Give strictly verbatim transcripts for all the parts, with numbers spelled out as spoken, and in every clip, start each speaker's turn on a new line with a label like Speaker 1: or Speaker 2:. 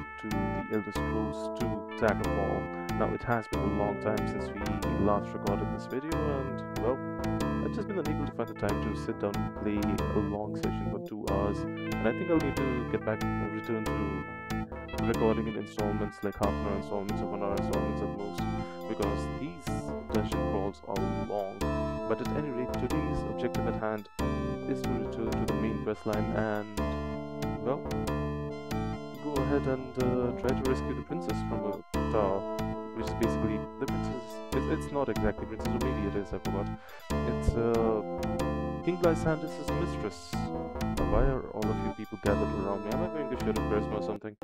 Speaker 1: to the Elder Scrolls two Daggerfall. Now, it has been a long time since we last recorded this video, and well, I've just been unable to find the time to sit down and play a long session for two hours, and I think I'll need to get back and return to recording in installments, like half an hour installments or one hour installments at most, because these dungeon crawls are long. But at any rate, today's objective at hand is to return to the main questline and, well, go ahead and uh, try to rescue the princess from a tower, which is basically the princess. It's, it's not exactly princess, or maybe it is, I forgot. It's uh, King Lysandus' mistress. Why are all of you people gathered around me? Am I going to shoot a charisma or something?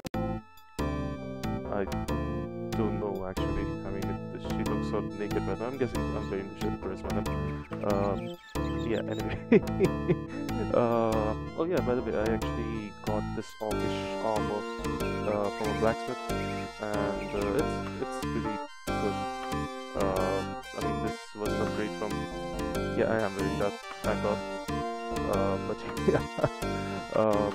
Speaker 1: I don't know, actually. I mean, it, she looks sort of naked right now. I'm guessing I'm going to shoot a charisma then. Um, yeah, anyway. uh, oh yeah, by the way, I actually got this orcish armor uh, from a blacksmith, and uh, it's, it's pretty good. Uh, I mean, this was an upgrade from... Yeah, I am wearing that, thank god. Uh, but yeah, um,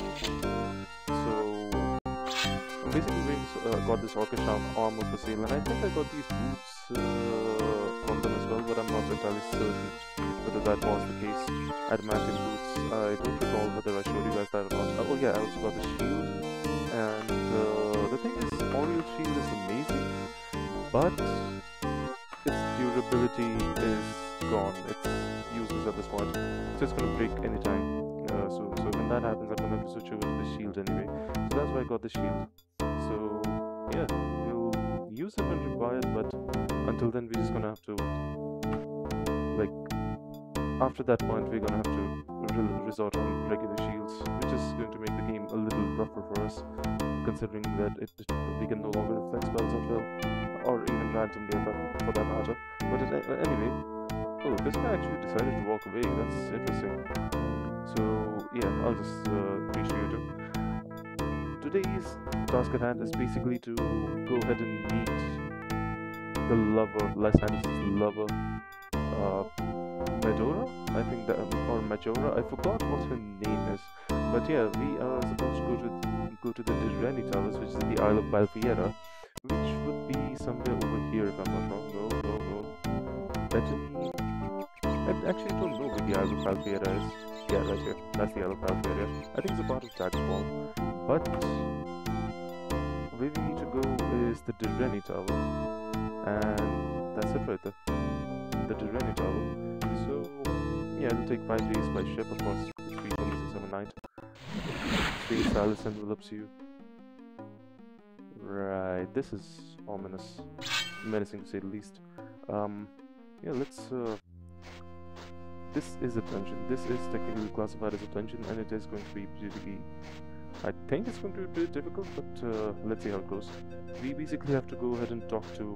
Speaker 1: so I'm basically going to, uh, got this orcish armor for sale, and I think I got these boots uh, on them as well, but I'm not entirely certain whether that was the case. Adamantium boots, I don't recall whether I showed you guys that or not. Uh, oh yeah, I also got the shield, and uh, the thing is, Oriel shield is amazing, but its durability is gone. It's useless at this point, so it's gonna break anytime. Uh, so, so when that happens, I'm gonna have to switch over to the shield anyway. So that's why I got the shield. So yeah, we'll use it when required, but until then, we're just gonna have to, like, after that point, we're gonna have to re resort on regular shields, which is going to make the game a little rougher for us, considering that it we can no longer reflect spells at will, or even randomly for that matter. But it, uh, anyway. Oh, this guy actually decided to walk away. That's interesting. So, yeah, I'll just uh, re-show you two. Today's task at hand is basically to go ahead and meet the lover, Lysandus' lover, uh, Medora? I think that, or Majora. I forgot what her name is. But yeah, we are supposed to go to go to the Direnni Towers, which is the Isle of Balfiera, which would be somewhere over here, if I'm not wrong. No, no, no. Bethany. I actually don't know where the Isle of Balfiera is. Yeah, right here. That's the Isle of Balfiera. I think it's a part of Daggerfall. But where we need to go is the Direnni Tower. And that's it right there. The Direnni Tower. So, yeah, it'll take five days by ship, of course. It's three twenty-six seven night. Three silence envelopes you. Right, this is ominous. Menacing to say the least. Um, yeah, let's... Uh, This is a dungeon. This is technically classified as a dungeon, and it is going to be pretty... I think it's going to be pretty difficult, but uh, let's see how it goes. We basically have to go ahead and talk to...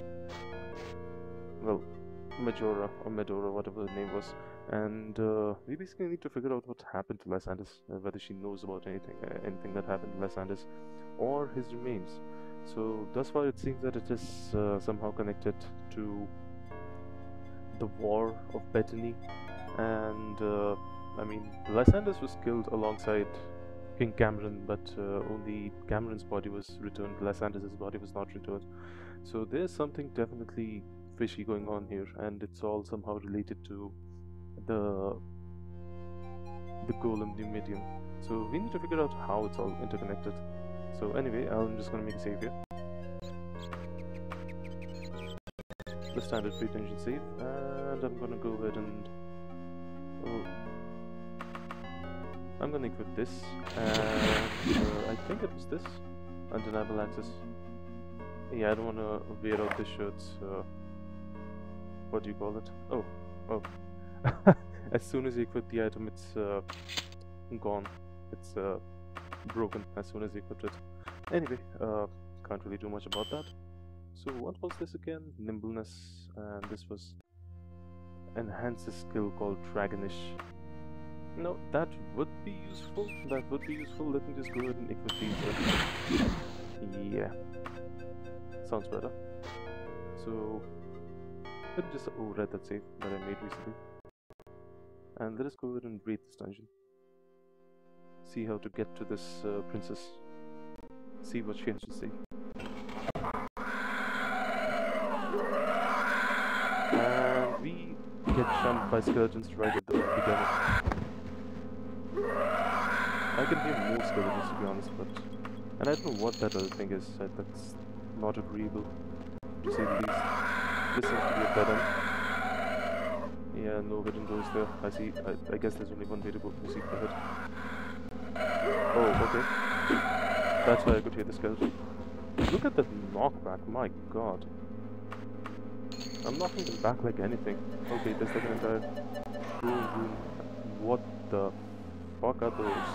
Speaker 1: well, Majora, or Medora, whatever the name was. And uh, we basically need to figure out what happened to Lysandus, uh, whether she knows about anything, uh, anything that happened to Lysandus, or his remains. So, thus far it seems that it is uh, somehow connected to the War of Bethany. And, uh, I mean, Lysandus was killed alongside King Cameron, but uh, only Cameron's body was returned. Lysandus' body was not returned. So there's something definitely fishy going on here, and it's all somehow related to the the golem Numidium. So we need to figure out how it's all interconnected. So anyway, I'm just gonna make a save here. The standard pre-tension save, and I'm gonna go ahead and Oh. I'm gonna equip this, and uh, I think it was this, undeniable access. Yeah, I don't wanna wear out this shirt, uh, what do you call it? Oh, oh. As soon as you equip the item, it's uh, gone. It's uh, broken as soon as you equip it. Anyway, uh, can't really do much about that. So what was this again? Nimbleness, and this was... enhance a skill called Dragonish. No, that would be useful. That would be useful. Let me just go ahead and equip these. Yeah. Sounds better. So, let me just... Oh, read that save that I made recently. And let us go ahead and raid this dungeon. See how to get to this uh, princess. see what she has to say. And we get jumped by skeletons right at the beginning. I can hear more skeletons, to be honest, but... And I don't know what that other thing is. Uh, that's not agreeable, to say the least. This seems to be a dead end. Yeah, no hidden doors there. I see. I, I guess there's only one way to go proceed ahead. Oh, okay. That's why I could hear the skeleton. Look at that knockback, my god. I'm knocking them back like anything. Okay, there's like an entire room, room. What the fuck are those?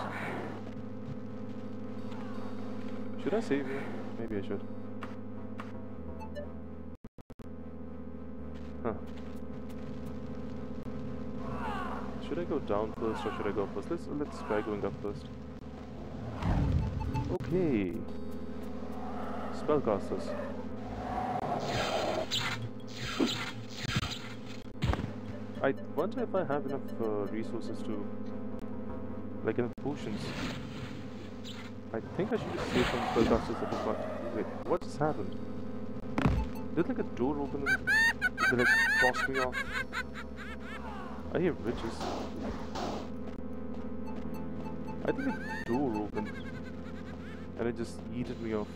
Speaker 1: Should I save here? Maybe I should. Huh. Should I go down first or should I go up first? Let's let's try going up first. Okay. Spellcasters. I wonder if I have enough uh, resources to, like enough potions. I think I should just save some spellcasters at this point. Wait, what just happened? Did like a door open and did it like toss me off? I hear witches. I think a door opened and it just yeeted me off.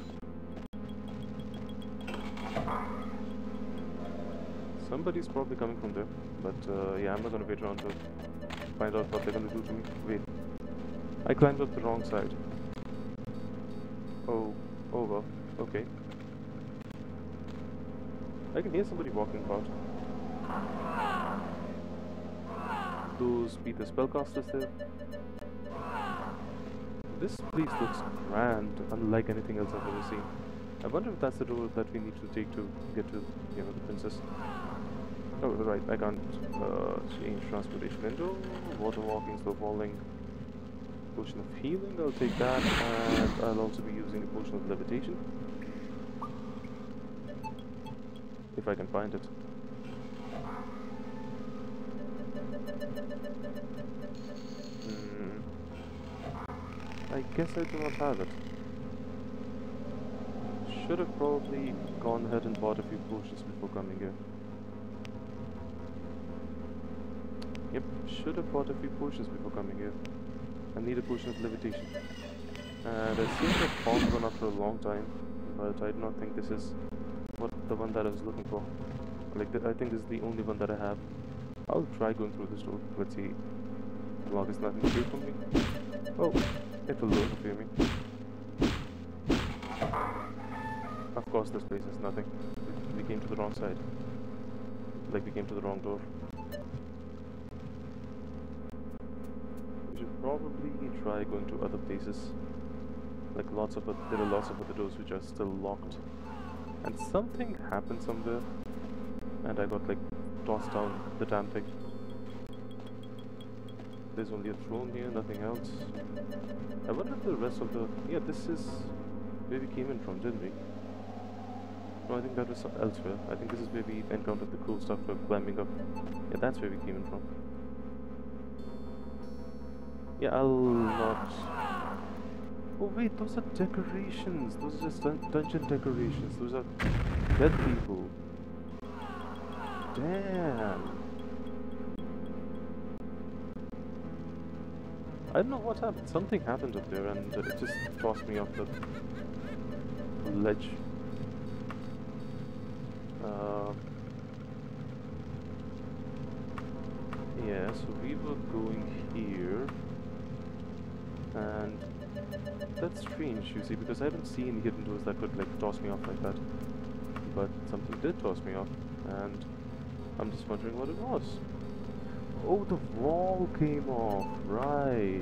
Speaker 1: Somebody's probably coming from there, but uh, yeah, I'm not gonna wait around to find out what they're gonna do to me. Wait, I climbed up the wrong side. Oh, oh well, okay. I can hear somebody walking about. Those be the spellcasters there. This place looks grand, unlike anything else I've ever seen. I wonder if that's the door that we need to take to get to, you know, the princess. Oh, right, I can't uh, change transportation window. Water walking, slow falling. Potion of healing, I'll take that, and I'll also be using a potion of levitation. If I can find it. Hmm. I guess I do not have it. Should have probably gone ahead and bought a few potions before coming here. Yep, should have bought a few potions before coming here. I need a potion of levitation. And I seem to have found one after a long time, but I do not think this is what the one that I was looking for. Like, th I think this is the only one that I have. I'll try going through this door. Let's see. As long as nothing escapes from me. Oh, it will load for me. Of course, this place is nothing. We came to the wrong side. Like, we came to the wrong door. We should probably try going to other places. Like, lots of there are lots of other doors which are still locked. And something happened somewhere, and I got like tossed down the damn thing. There's only a throne here, nothing else. I wonder if the rest of the... Yeah, this is where we came in from, didn't we? No, I think that was elsewhere. I think this is where we encountered the cool stuff for climbing up. Yeah, that's where we came in from. Yeah, I'll not... Oh wait, those are decorations. Those are just dun dungeon decorations. Those are dead people. Damn. I don't know what happened. Something happened up there and it just tossed me off the ledge. Uh, yeah, so we were going here. And that's strange, you see, because I haven't seen hidden doors that could like toss me off like that. But something did toss me off, and I'm just wondering what it was. Oh, the wall came off, right.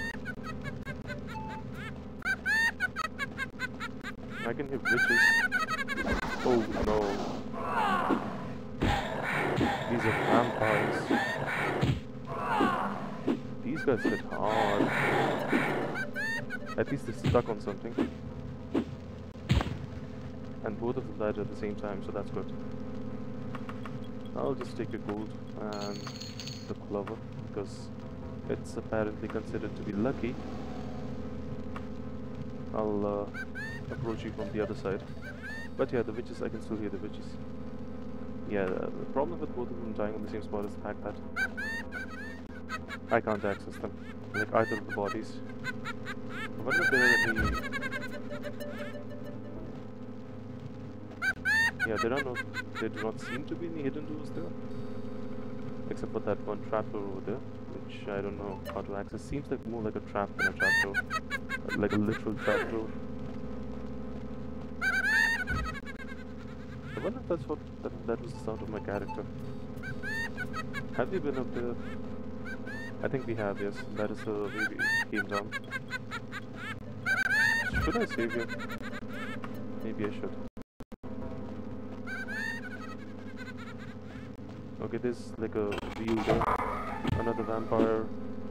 Speaker 1: I can hear witches. Oh no. These are vampires. These guys hit hard. At least they're stuck on something. And both of them died at the same time, so that's good. I'll just take the gold and the clover, because it's apparently considered to be lucky. I'll uh, approach you from the other side. But yeah, the witches, I can still hear the witches. Yeah, the, the problem with both of them dying on the same spot is the fact that I can't access them, like either of the bodies. I wonder if there are any... Yeah, there are not, there do not seem to be any hidden doors there. Except for that one trapdoor over there, which I don't know how to access. Seems like more like a trap than a trapdoor. Like a literal trapdoor. I wonder if that's what, that, that was the sound of my character. Have we been up there? I think we have, yes. That is the way we came down. Should I save here? Maybe I should. Okay, there's like a wheel there. Another vampire.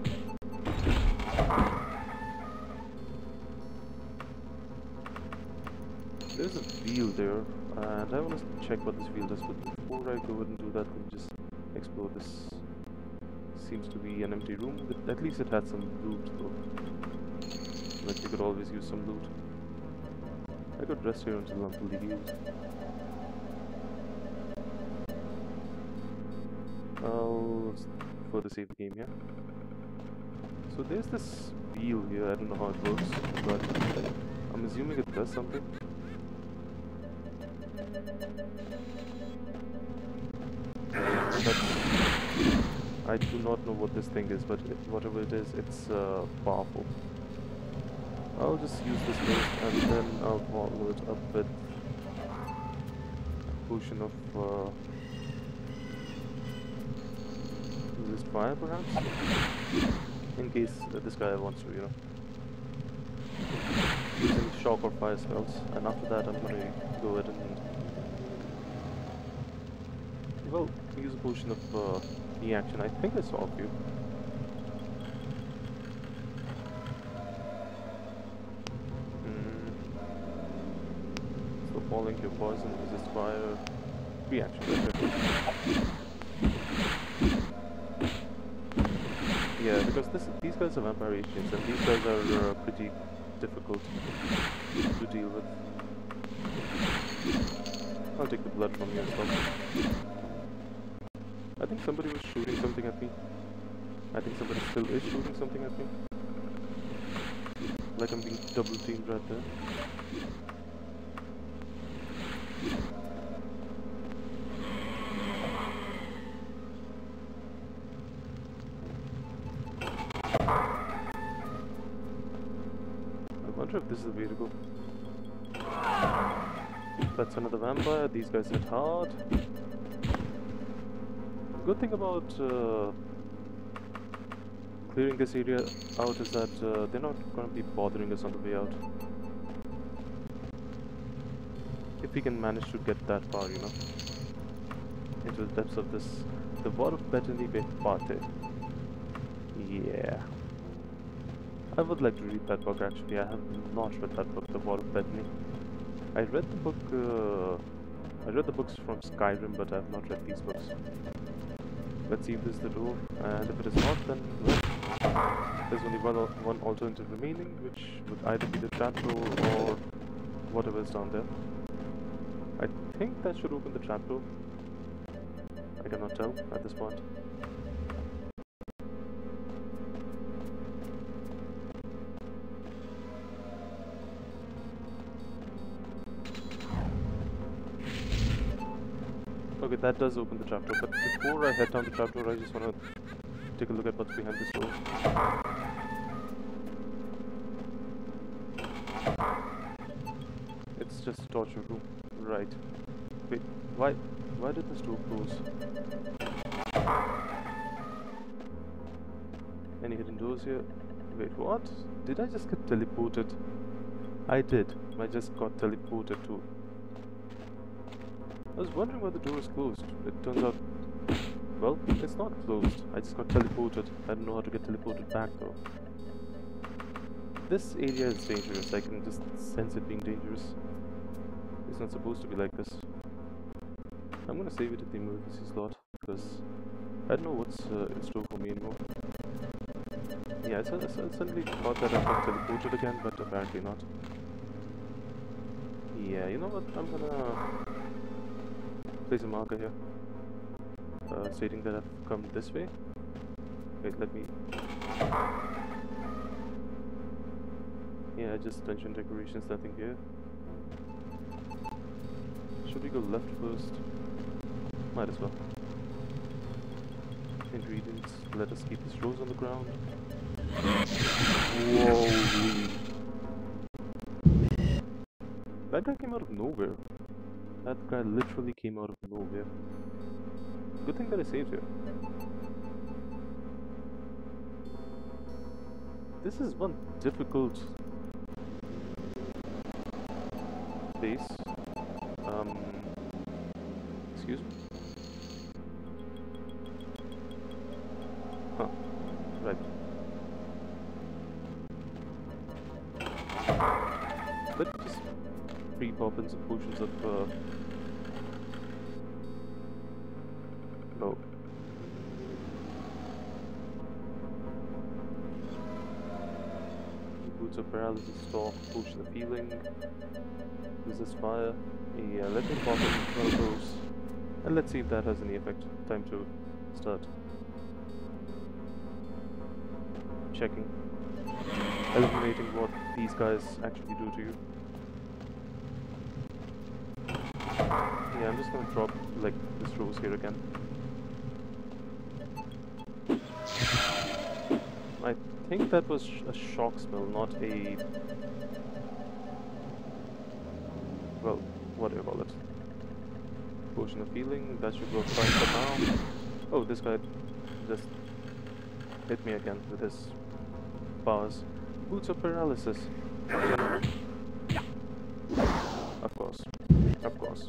Speaker 1: There's a wheel there, and I want to check what this wheel does, but before I go ahead and do that, let me just explore this. Seems to be an empty room, but at least it had some loot though. Like you could always use some loot. I could rest here until I'm fully healed. I'll further save the game here. So there's this wheel here, I don't know how it works, but I'm assuming it does something. That's, I do not know what this thing is, but it, whatever it is, it's uh, powerful. I'll just use this first, and then I'll follow it up with a potion of uh, resist fire, perhaps? In case uh, this guy wants to, you know. Using shock or fire spells, and after that I'm gonna go ahead and... Well, use a potion of uh, reaction. I think I saw a few. Mm. So falling your poison, resist fire, reaction. Yeah, because this, these guys are vampire agents, and these guys are uh, pretty difficult to deal with. I'll take the blood from you as well. I think somebody was shooting something at me. I think somebody still is shooting something at me. Like I'm being double teamed right there. I wonder if this is the way to go. That's another vampire. These guys hit hard. Good thing about uh, clearing this area out is that uh, they're not going to be bothering us on the way out. If we can manage to get that far, you know, into the depths of this, the War of Bethany Parte. Yeah, I would like to read that book. Actually, I have not read that book, the War of Bethany. I read the book. Uh, I read the books from Skyrim, but I have not read these books. Let's see if this is the door, and if it is not, then well, there's only one, one alternative remaining, which would either be the trapdoor or whatever is down there. I think that should open the trapdoor. I cannot tell at this point. Okay, that does open the trapdoor, but before I head down the trapdoor, I just want to take a look at what's behind this door. It's just a torture room. Right. Wait, why, why did this door close? Any hidden doors here? Wait, what? Did I just get teleported? I did. I just got teleported to... I was wondering why the door is closed. It turns out, well, it's not closed. I just got teleported. I don't know how to get teleported back though. This area is dangerous. I can just sense it being dangerous. It's not supposed to be like this. I'm gonna save it at the emergency slot because I don't know what's uh, in store for me anymore. Yeah, I, I suddenly thought that I got teleported again, but apparently not. Yeah, you know what? I'm gonna place a marker here, uh, stating that I've come this way. Wait, let me. Yeah, just dungeon decorations, nothing here. Should we go left first? Might as well. Ingredients, let us keep this rose on the ground. Whoa! That guy came out of nowhere. That guy literally came out of nowhere. Good thing that I saved here. This is one difficult place. Um, excuse me? Huh, right. Let me just pre-pop in some potions of, uh... no. Boots of paralysis, stock, potion of healing, resist fire. Yeah, let me pop in one of those. And let's see if that has any effect. Time to start checking, eliminating what these guys actually do to you. Yeah, I'm just gonna drop like this rose here again. I think that was sh a shock spell, not a... well, what do you call it? Potion of healing, that should work fine for now. Oh, this guy just hit me again with his powers. Boots of paralysis. Of course. Of course.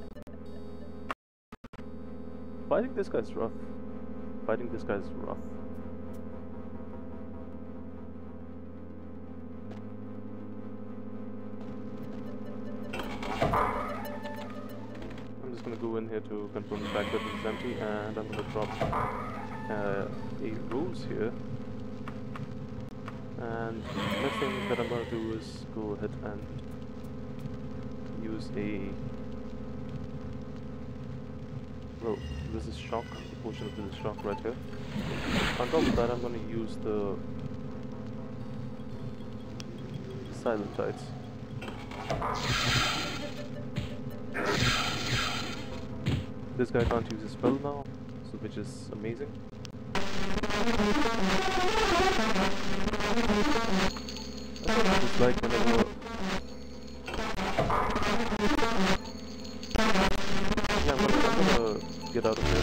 Speaker 1: Fighting this guy's rough. Fighting this guy's rough. I'm just gonna go in here to confirm the fact that it's empty, and I'm gonna drop uh, a rose here. And next thing that I'm gonna do is go ahead and use a... well, this is shock, the potion of this is shock right here. On top of that, I'm gonna use the silent tides. This guy can't use his spell now, so which is amazing. That's what it's like whenever... yeah, I'm gonna, I'm gonna get out of here.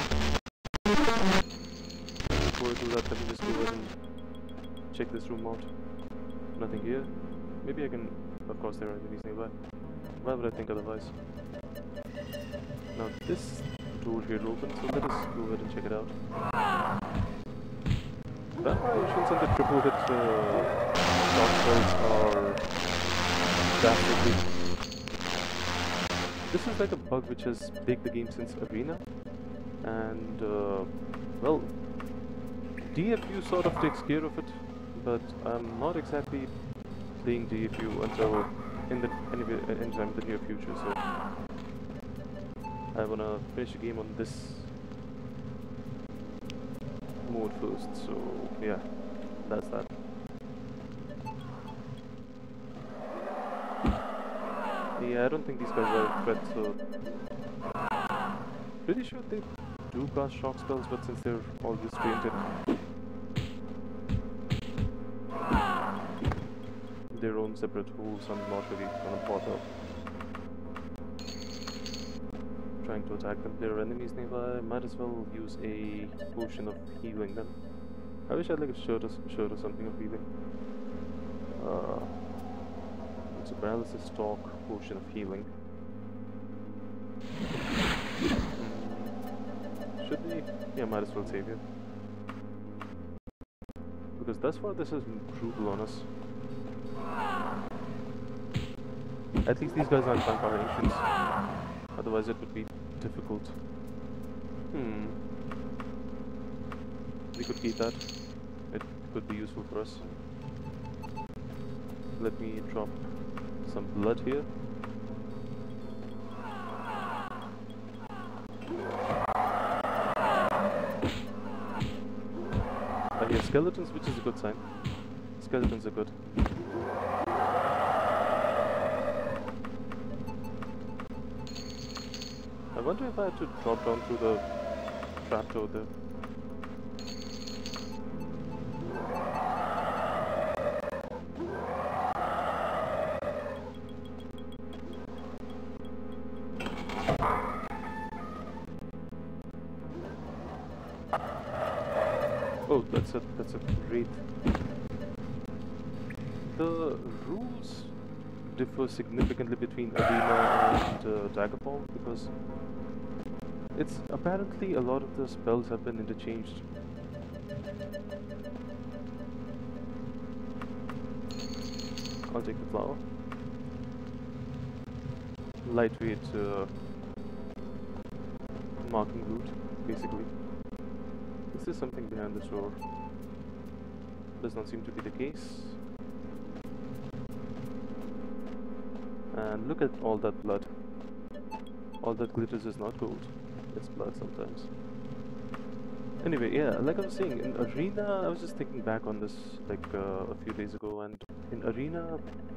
Speaker 1: Before I do that, let me just go ahead and check this room out. Nothing here. Maybe I can... of course there are enemies nearby. Why would I think otherwise? Now this door here opens, so let us go ahead and check it out. Variations and the triple hit uh, shot spells are drastically. This is like a bug which has plagued the game since Arena, and uh, well, D F U sort of takes care of it, but I'm not exactly playing D F U until in the anyway anytime in the near future. So I wanna finish the game on this mode first, so yeah, that's that. Yeah, I don't think these guys are a threat, so pretty sure they do cast shock spells, but since they're all restrained in their own separate holes, I'm not really gonna bother trying to attack them. There are enemies nearby, might as well use a potion of healing then. I wish I had like a shirt or, shirt or something of healing. Uh, it's a paralysis talk, potion of healing. Mm, should we? Yeah, might as well save it. Because thus far this is brutal on us. At least these guys aren't vampire ancients. Otherwise it would be difficult. Hmm. We could keep that. It could be useful for us. Let me drop some blood here. skeletons, which is a good sign. Skeletons are good. I wonder if I had to drop down through the trapdoor there. Oh, that's a that's a great. The rules differ significantly between Arena and uh, Daggerfall because it's apparently a lot of the spells have been interchanged. I'll take the flower. Lightweight uh, marking route, basically. Is there something behind this door? Does not seem to be the case. And look at all that blood. All that glitters is not gold. It's blood sometimes. Anyway, yeah, like I was saying, in Arena, I was just thinking back on this like uh, a few days ago, and in Arena,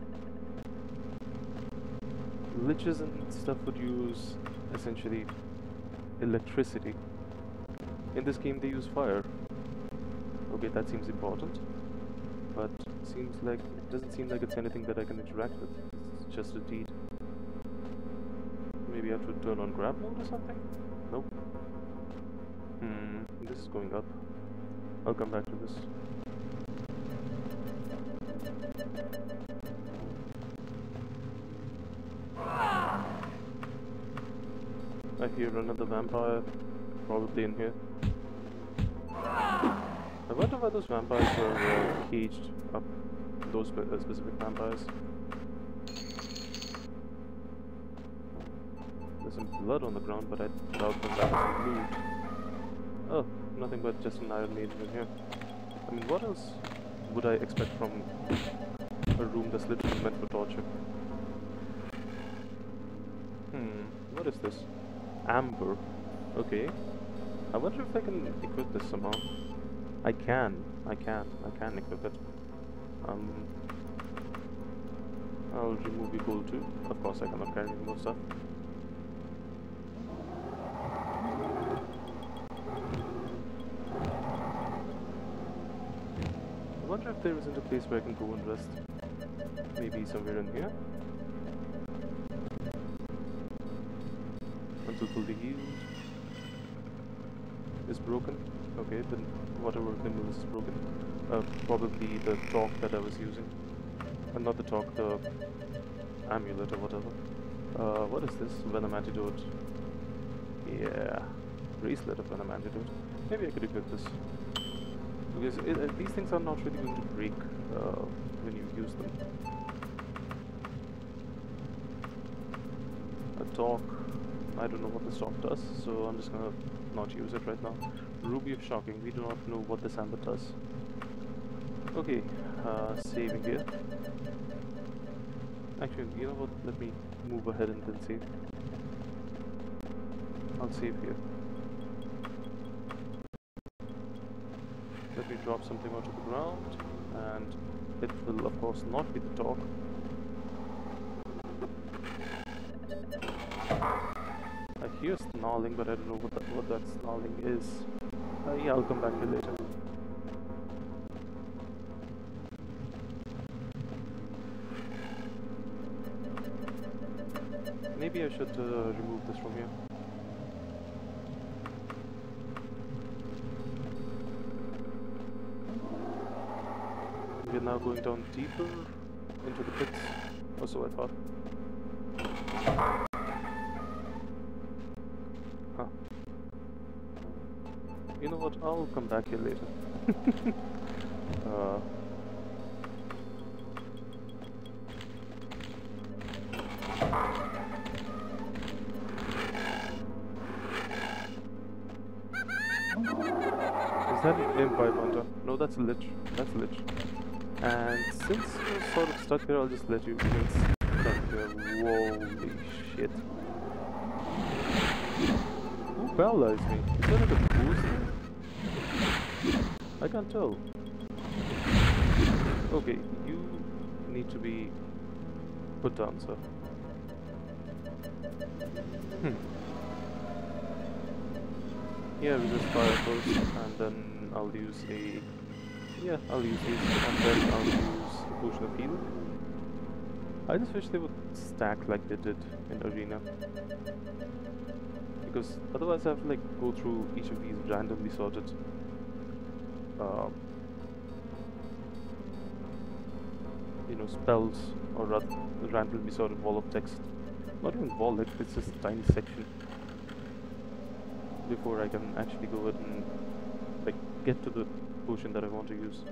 Speaker 1: liches and stuff would use essentially electricity. In this game, they use fire. Okay, that seems important, but seems like it doesn't seem like it's anything that I can interact with. It's just a deed. Maybe I have to turn on grab mode or something? Nope. Hmm, this is going up. I'll come back to this. I hear another vampire, probably in here. I wonder why those vampires were uh, caged up, those spe uh, specific vampires. There's some blood on the ground, but I doubt that that was loot. Oh, nothing but just an Iron Maiden in here. I mean, what else would I expect from a room that's literally meant for torture? Hmm, what is this? Amber. Okay. I wonder if I can equip this somehow. I can. I can. I can equip it. Um, I'll remove the gold too. Of course, I cannot carry more stuff. I wonder if there isn't a place where I can go and rest. Maybe somewhere in here. Until fully healed. Is broken. Okay, then whatever thimble is broken. Uh, probably the talk that I was using. Uh, not the talk, the amulet or whatever. Uh, what is this? Venom antidote. Yeah. Bracelet of Venom antidote. Maybe I could equip this. Because it, uh, these things are not really going to break uh, when you use them. A talk. I don't know what this talk does, so I'm just gonna not use it right now. Ruby of Shocking. We do not know what this amber does. Okay, uh, saving here. Actually, you know what? Let me move ahead and then save. I'll save here. Let me drop something onto the ground, and it will of course not be the talk. I hear snarling, but I don't know what that, what that snarling is. Uh, yeah, I'll come back here later. Maybe I should uh, remove this from here. We're now going down deeper into the pits, or so I thought. Huh. You know what, I'll come back here later. uh, Is that an imp I wonder? No, that's a lich. That's a lich. And since you're sort of stuck here, I'll just let you get stuck here. Holy shit. Who paralyzed me? Is that like a boost? I can't tell. Okay, you need to be put down, sir. Hmm. Yeah, we just fire first, and then I'll use a... Yeah, I'll use these, and then I'll use a potion of heal. I just wish they would stack like they did in Arena. Because otherwise I have to like go through each of these randomly sorted uh, you know, spells, or rather randomly sorted wall of text. Not even wall, like, it's just a tiny section before I can actually go ahead and like get to the potion that I want to use.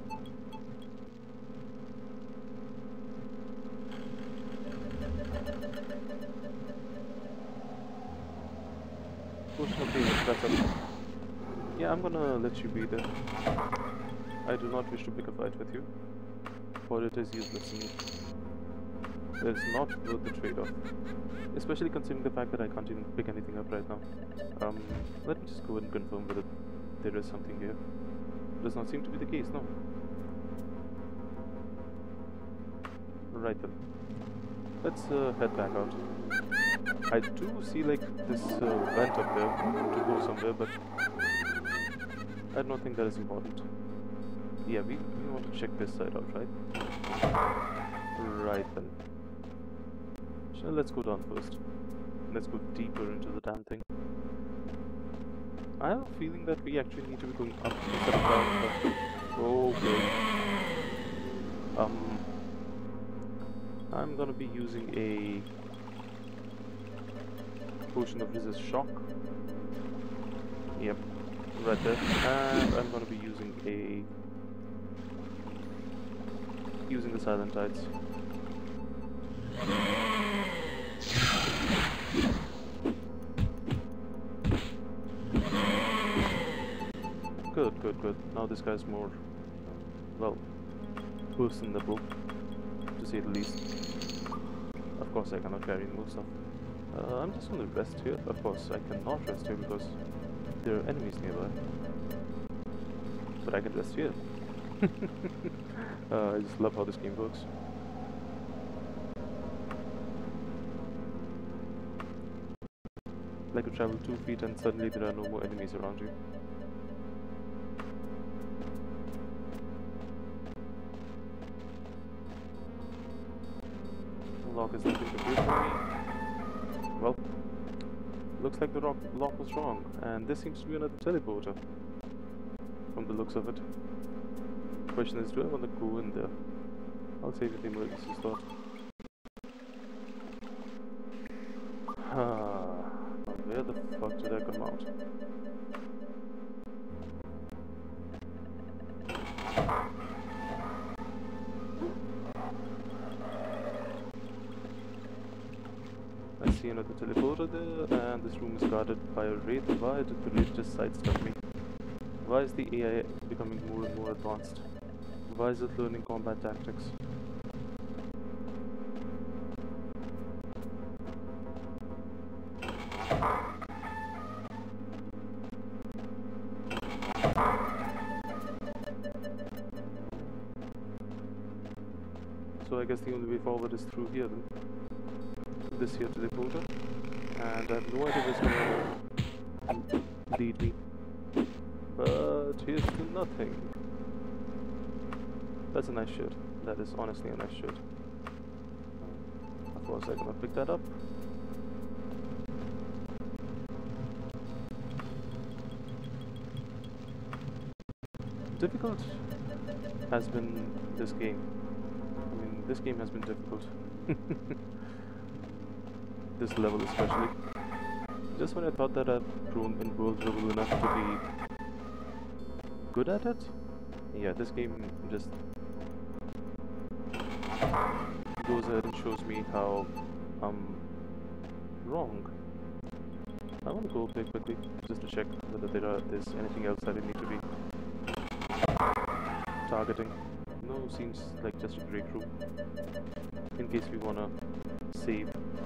Speaker 1: Potion of healing, that's up. Yeah, I'm gonna let you be there. I do not wish to pick a fight with you, for it is useless to me. It's not worth the trade-off. Especially considering the fact that I can't even pick anything up right now. Um, let me just go ahead and confirm whether there is something here. Does not seem to be the case, no. Right then. Let's uh, head back out. I do see like this uh, vent up there to go somewhere, but I don't think that is important. Yeah, we, we want to check this side out, right? Right then. So let's go down first. Let's go deeper into the damn thing. I have a feeling that we actually need to be going up instead of down, but okay. Um, I'm gonna be using a potion of resist shock. Yep, right there. And I'm gonna be using a using the silent tides. Good, good, good. Now this guy's more, well, personable, to say the least. Of course I cannot carry more stuff. Uh, I'm just gonna rest here. Of course I cannot rest here because there are enemies nearby. But I can rest here. uh, I just love how this game works. Like you travel two feet and suddenly there are no more enemies around you. The lock is nothing to do for me. Well, looks like the rock lock was wrong, and this seems to be another teleporter. From the looks of it. Question is, do I want to go in there? I'll save it the emergency slot. Ah, where the fuck did I come out? I see another teleporter there, and this room is guarded by a wraith. Why did the wraith just sidestep me? Why is the A I becoming more and more advanced? Why is it learning combat tactics? So I guess the only way forward is through here then. This here teleporter. And I have no idea where it's going to lead me. But here's to nothing. That's a nice shirt. That is honestly a nice shirt. Of course I cannot pick that up. Difficult has been this game. I mean, this game has been difficult. This level especially. Just when I thought that I've grown in World Level enough to be good at it, yeah, this game just goes ahead and shows me how I'm wrong. I want to go there quickly just to check whether there are there's anything else that I need to be targeting. No, seems like just a break room in case we wanna save.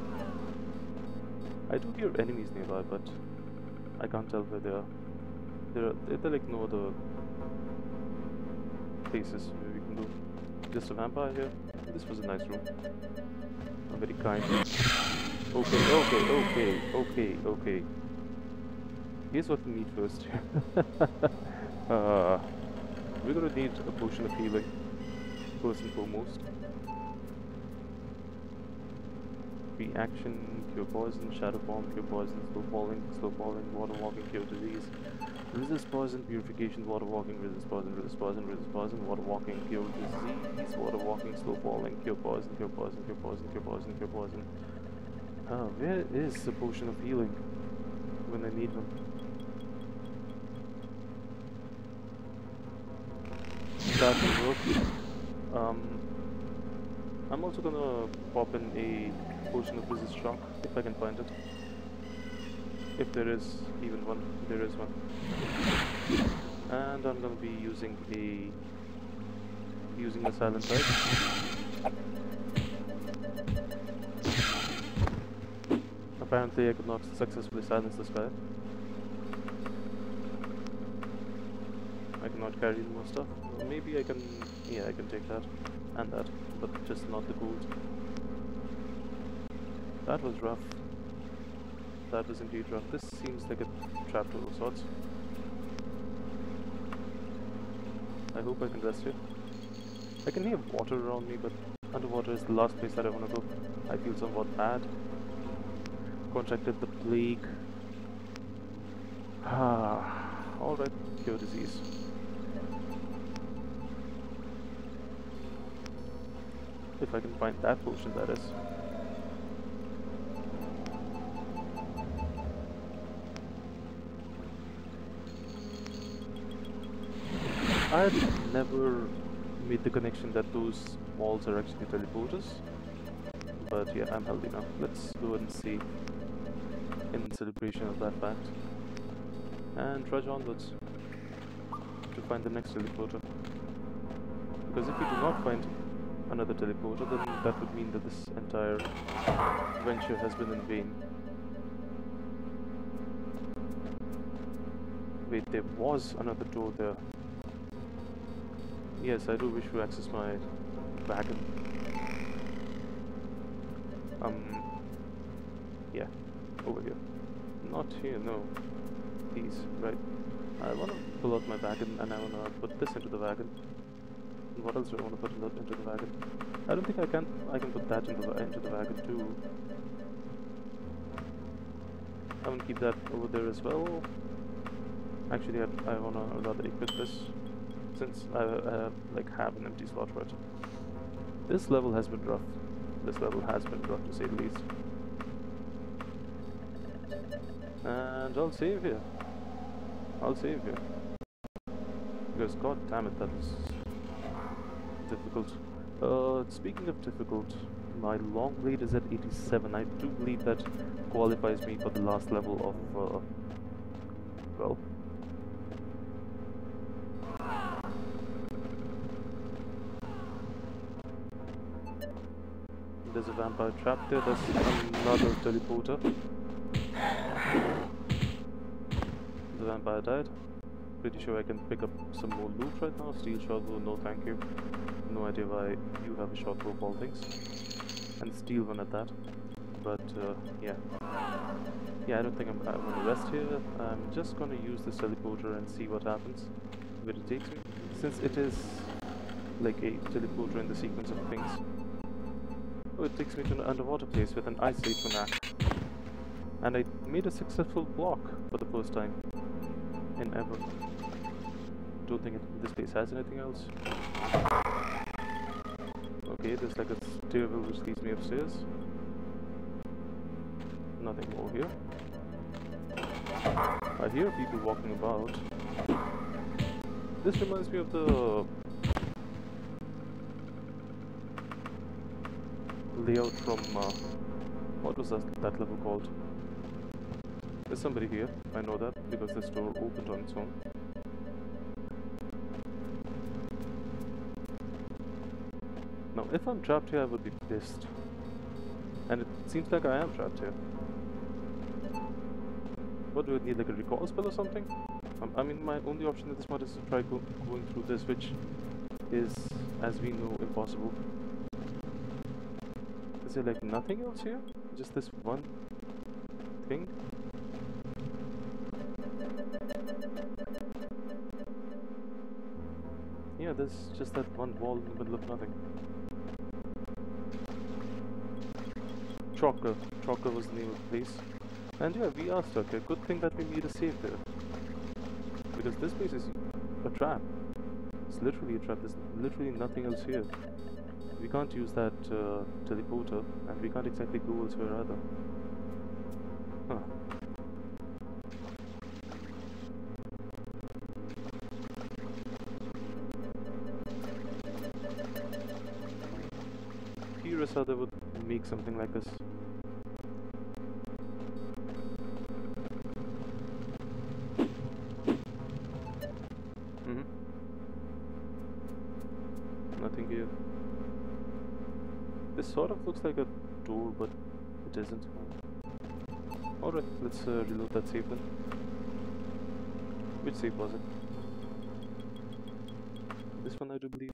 Speaker 1: I do hear enemies nearby, but I can't tell where they are. There are there are like no other places where we can go. just a vampire here? This was a nice room. A very kind. Okay, okay, okay, okay, okay. Here's what we need first. uh, we're gonna need a potion of healing, first and foremost. Reaction, cure poison, shadow form, cure poison, slow falling, slow falling, water walking, cure disease. Resist poison, purification, water walking, resist poison, resist poison, resist poison, water walking, cure disease, water walking, slow falling, cure poison, cure poison, cure poison, cure poison, cure poison. Ah, where is the potion of healing when I need one? That will work. Um, I'm also gonna pop in a potion of resist shock if I can find it. If there is even one, there is one. And I'm gonna be using a using a silent type. Apparently I could not successfully silence this guy. I cannot carry more stuff. Well, maybe I can, yeah, I can take that and that, but just not the gold. That was rough. That was indeed rough. This seems like a trapdoor of sorts. I hope I can rest here. I can hear water around me, but underwater is the last place that I want to go. I feel somewhat bad. Contracted the plague. Ah, alright, cure disease. If I can find that potion, that is. I had never made the connection that those walls are actually teleporters. But yeah, I'm healthy now. Let's go and see in celebration of that fact. And trudge onwards to find the next teleporter. Because if we do not find another teleporter, then that would mean that this entire venture has been in vain. Wait, there was another door there. Yes, I do wish to access my wagon. Um, yeah, over here. Not here, no. These, right. I want to pull out my wagon and I want to put this into the wagon. And what else do I want to put in the, into the wagon? I don't think I can. I can put that into the into the wagon too. I want to keep that over there as well. Actually, I, I want to rather equip this, since I uh, like have an empty slot for it. This level has been rough. This level has been rough to say the least. And I'll save here. I'll save here. Because god damn it, that was difficult. Uh, speaking of difficult, my long blade is at eighty-seven. I do believe that qualifies me for the last level of, uh, well, there's a vampire trap there. There's another teleporter. The vampire died. Pretty sure I can pick up some more loot right now. Steel shotbow, no thank you. No idea why you have a shotbow of all things. And steel one at that. But uh, yeah. Yeah, I don't think I'm, I'm gonna rest here. I'm just gonna use this teleporter and see what happens, where it takes me. Since it is like a teleporter in the sequence of things. Oh, it takes me to an underwater place with an ice age for knack. And I made a successful block for the first time in ever. Don't think it, this place has anything else. Okay, there's like a stairwell which leads me upstairs. Nothing more here. I hear people walking about. This reminds me of the layout from, uh, what was that, that level called? There's somebody here, I know that, because this door opened on its own. Now, if I'm trapped here, I would be pissed. And it seems like I am trapped here. What do I need, like a recall spell or something? Um, I mean, my only option at this point is to try go going through this, which is, as we know, impossible. Is there like nothing else here? Just this one thing? Yeah, there's just that one wall in the middle of nothing. Trocker. Trocker was the name of the place. And yeah, we are stuck here. Good thing that we made a save there. Because this place is a trap. It's literally a trap. There's literally nothing else here. We can't use that uh, teleporter, and we can't exactly go elsewhere either. Huh. Curious how they would make something like this. Mm-hmm. Nothing here. This sort of looks like a door, but it isn't. Alright, let's uh, reload that save then. Which save was it? This one, I do believe.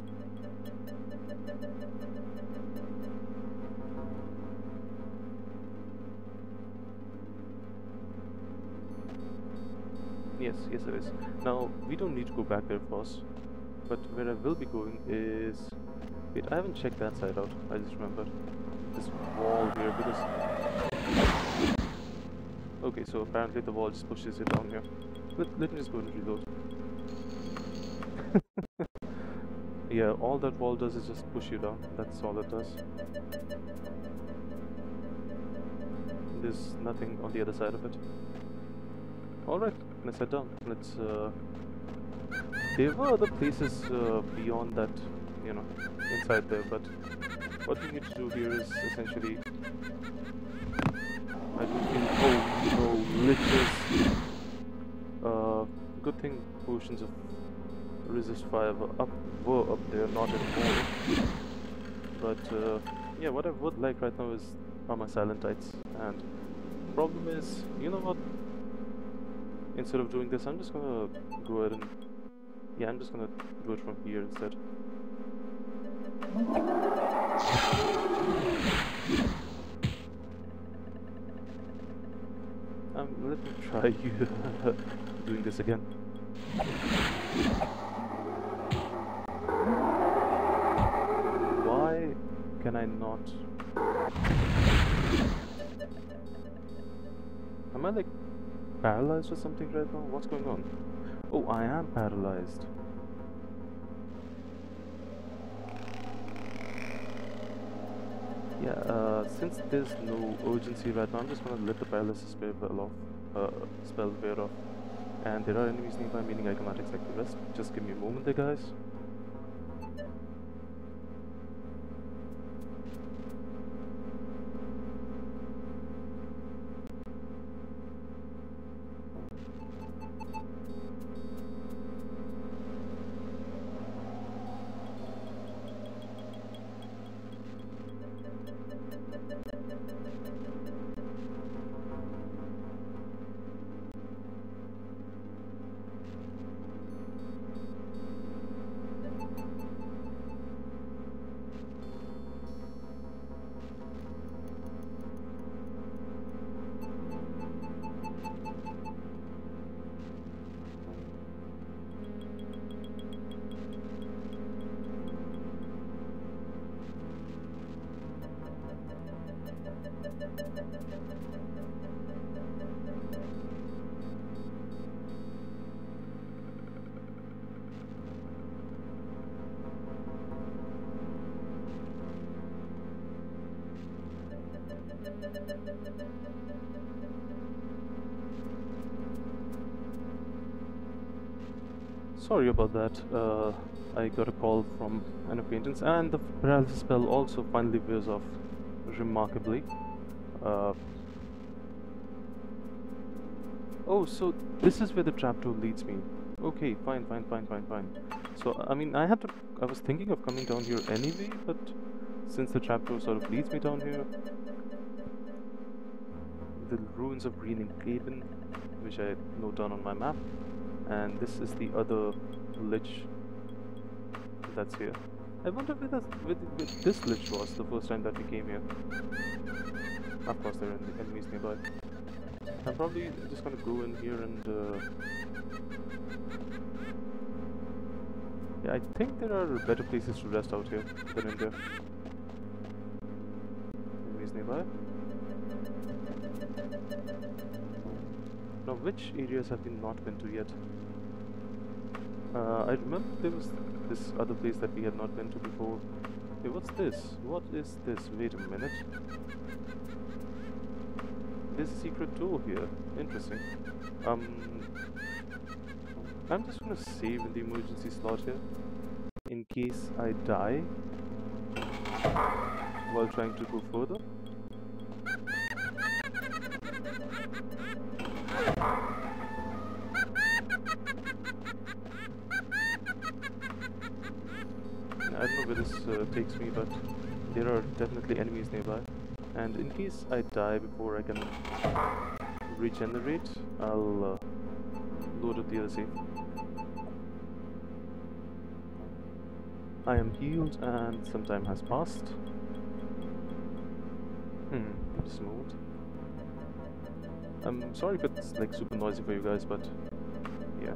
Speaker 1: Yes, yes it is. Now, we don't need to go back there first, but where I will be going is... Wait, I haven't checked that side out. I just remembered this wall here because... Okay, so apparently the wall just pushes it down here. Let, let me just go and reload. Yeah, all that wall does is just push you down. That's all it does. There's nothing on the other side of it. Alright, let's head down. Let's... Uh... There were other places uh, beyond that, you know, inside there, but what we need to do here is essentially... I don't think... Oh no, liches! Uh, good thing potions of resist fire were up, were up there, not anymore. But uh, yeah, what I would like right now is are my silentites, and problem is, you know what? Instead of doing this, I'm just gonna go ahead and yeah, I'm just gonna do it from here instead. Um, let me try you doing this again. Why can I not? Am I like paralyzed or something right now? What's going on? Oh, I am paralyzed. Yeah, uh, since there's no urgency right now, I'm just gonna let the paralysis spell off, uh, spell wear off. And there are enemies nearby, meaning I cannot exactly rest. Just give me a moment there, guys. Sorry about that. Uh, I got a call from an acquaintance, and the paralysis spell also finally wears off remarkably. Uh, oh, so this is where the trapdoor leads me. Okay, fine, fine, fine, fine, fine. So, I mean, I had to. I was thinking of coming down here anyway, but since the trapdoor sort of leads me down here, the ruins of Green and Caven, which I note down on my map. And this is the other lich that's here. I wonder where, this, where, where this glitch was the first time that we came here. Of course there are enemies nearby. I'm probably just gonna go in here and... Uh... Yeah, I think there are better places to rest out here than in there. Enemies nearby. Now, which areas have we not been to yet? Uh, I remember there was this other place that we had not been to before. Hey, what's this? What is this? Wait a minute. There's a secret door here. Interesting. Um, I'm just gonna save in the emergency slot here, in case I die while trying to go further. I don't know where this uh, takes me, but there are definitely enemies nearby. And in case I die before I can regenerate, I'll uh, load up the other save. I am healed and some time has passed. Hmm, just moved. I'm sorry if it's like super noisy for you guys, but yeah.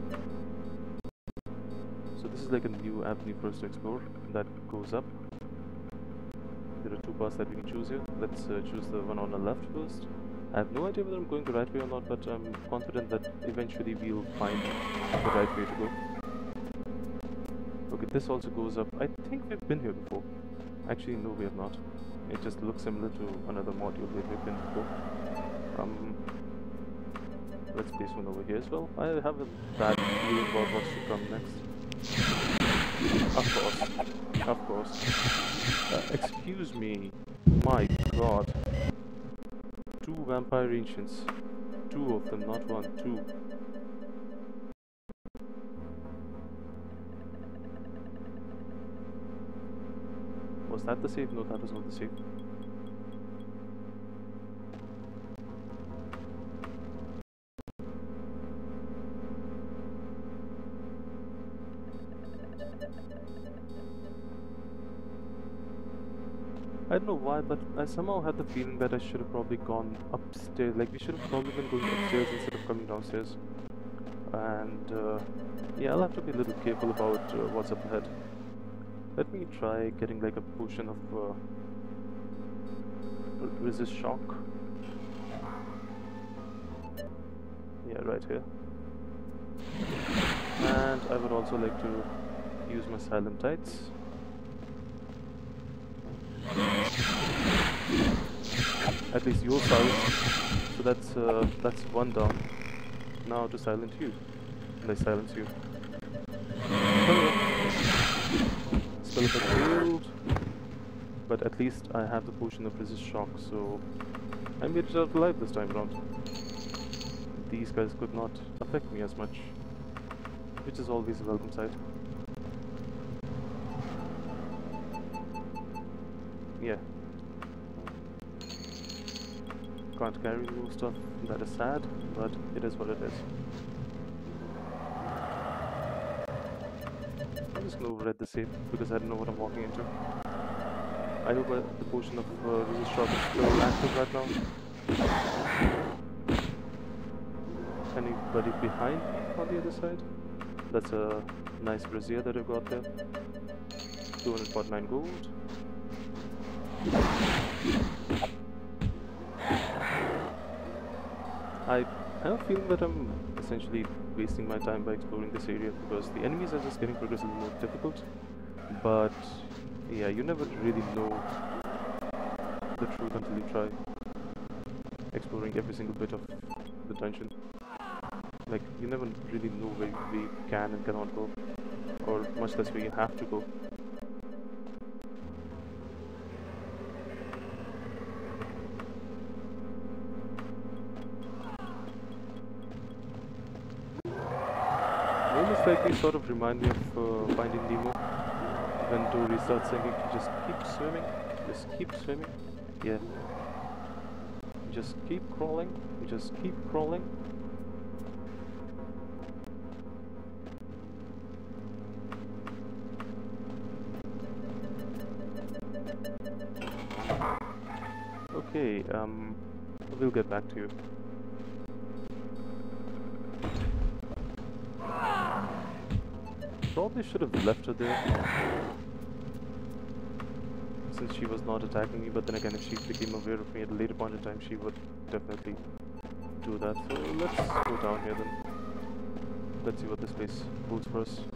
Speaker 1: So this is like a new avenue for us to explore that goes up. There are two paths that we can choose here. Let's uh, choose the one on the left first. I have no idea whether I'm going the right way or not, but I'm confident that eventually we'll find the right way to go. Okay, this also goes up. I think we've been here before. Actually, no, we have not. It just looks similar to another module where we've been before. Um, let's place one over here as well. I have a bad feeling about what's to come next. Of course, of course. Uh, excuse me. My god. Two vampire ancients. Two of them, not one, two. Was that the save? No, that was not the save. I don't know why, but I somehow had the feeling that I should have probably gone upstairs. Like, we should have probably been going upstairs instead of coming downstairs. And, uh, yeah, I'll have to be a little careful about uh, what's up ahead. Let me try getting, like, a potion of uh, resist shock. Yeah, right here. And I would also like to use my silent tights. At least you're silent, so that's uh, that's one down. Now to silent you, and I silence you. Spell effect failed, but at least I have the potion of resist shock, so I made it out alive this time around. These guys could not affect me as much, which is always a welcome sight. Yeah. Can't carry more stuff, that is sad, but it is what it is. I'm just gonna override the save because I don't know what I'm walking into. I hope uh, the potion of uh, resist shock is still active right now. Anybody behind me on the other side? That's a nice brazier that I've got there. two hundred forty-nine gold. I have a feeling that I'm essentially wasting my time by exploring this area because the enemies are just getting progressively more difficult. But yeah, you never really know the truth until you try exploring every single bit of the dungeon. Like, you never really know where we can and cannot go, or much less where you have to go. Moments like these sort of remind me of uh, Finding Nemo. When Dory starts singing, just keep swimming, just keep swimming. Yeah. Just keep crawling, just keep crawling. okay, um, we'll get back to you. Probably should have left her there, since she was not attacking me, but then again, if she became aware of me at a later point in time, she would definitely do that. So let's go down here then. Let's see what this place holds for us.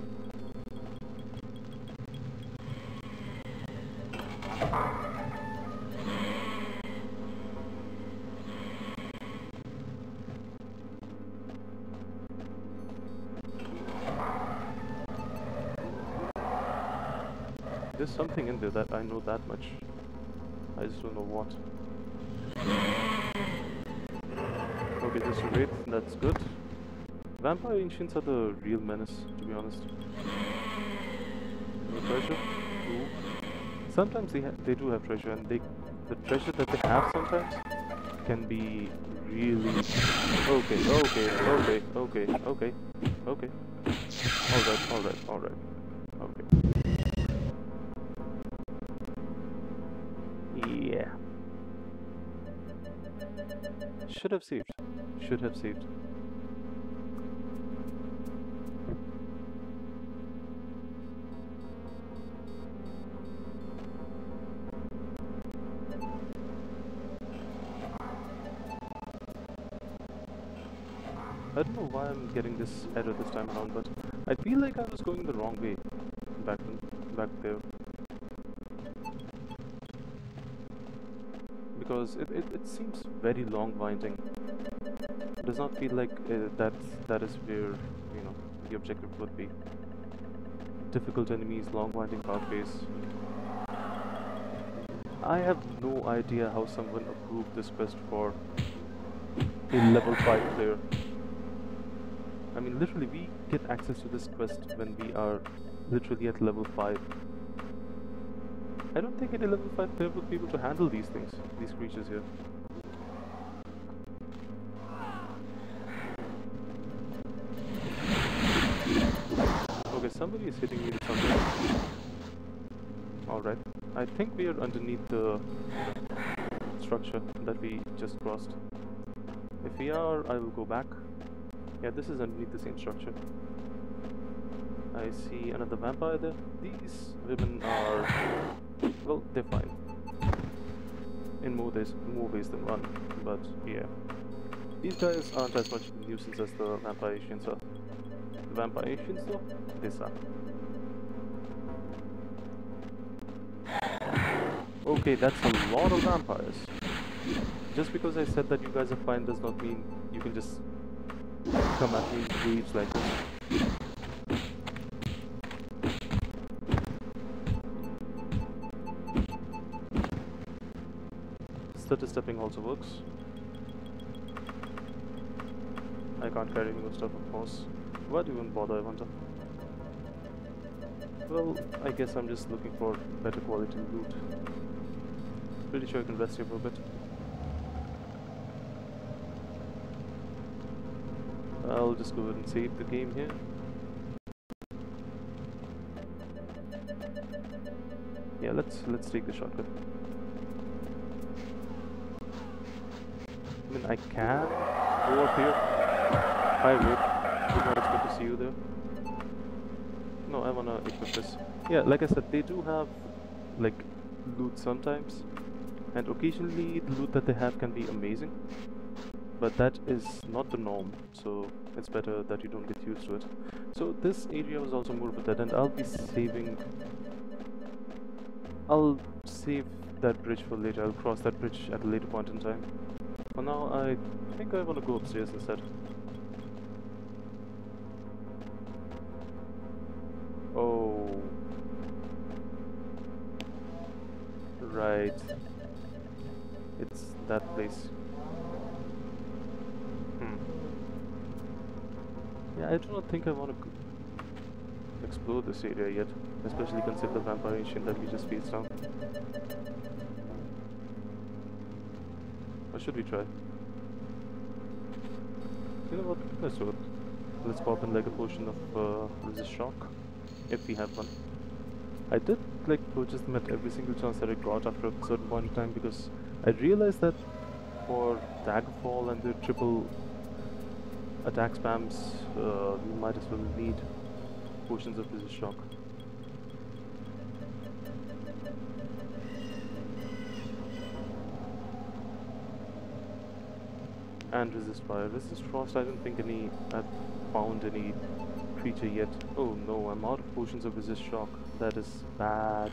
Speaker 1: There's something in there that I know that much. I just don't know what. Okay, just a wraith, that's good. Vampire Ancients are the real menace, to be honest. No treasure? Ooh. Sometimes they, ha they do have treasure, and they the treasure that they have sometimes can be really... Okay, okay, okay, okay, okay, okay. Alright, alright, alright. Okay. Yeah. Should have saved. Should have saved. I don't know why I'm getting this error this time around, but I feel like I was going the wrong way back then, back there. Because it, it, it seems very long winding. It does not feel like uh, that that is where, you know, the objective would be. Difficult enemies, long winding pathways. I have no idea how someone approved this quest for a level five player. I mean, literally, we get access to this quest when we are literally at level five. I don't think any level five player would be able to handle these things, these creatures here. Okay, somebody is hitting me with something. Alright, I think we are underneath the structure that we just crossed. If we are, I will go back. Yeah, this is underneath the same structure. I see another vampire there. These women are... well, they're fine. In more ways, more ways than one, but yeah. These guys aren't as much of a nuisance as the Vampire Ancients are. The Vampire Ancients though, they suck. Okay, that's a lot of vampires. Just because I said that you guys are fine does not mean you can just come at me in waves like this. Stutter stepping also works. I can't carry any more stuff, of course. Why do you even bother, I wonder? Well, I guess I'm just looking for better quality loot. Pretty sure I can rest here for a bit. I'll just go ahead and save the game here. Yeah, let's let's take the shotgun. I mean, I can go up here. Hi, Rick. Did not expect to see you there. No, I wanna equip this. Yeah, like I said, they do have like loot sometimes, and occasionally the loot that they have can be amazing. But that is not the norm, so it's better that you don't get used to it. So this area was also more of a dead end. I'll be saving... I'll save that bridge for later. I'll cross that bridge at a later point in time. For now, I think I want to go upstairs instead. Oh... Right. It's that place. Yeah, I do not think I want to explore this area yet, especially consider the Vampire Ancient that we just faced down. Or should we try? You know what? Let's do it. Let's pop in like a potion of uh, resist shock, if we have one. I did like purchase them at every single chance that I got after a certain point in time because I realized that for Daggerfall and the triple attack spams, uh, you might as well need potions of resist shock. And resist fire. Resist frost, I don't think any I've found any creature yet. Oh no, I'm out of potions of resist shock. That is bad.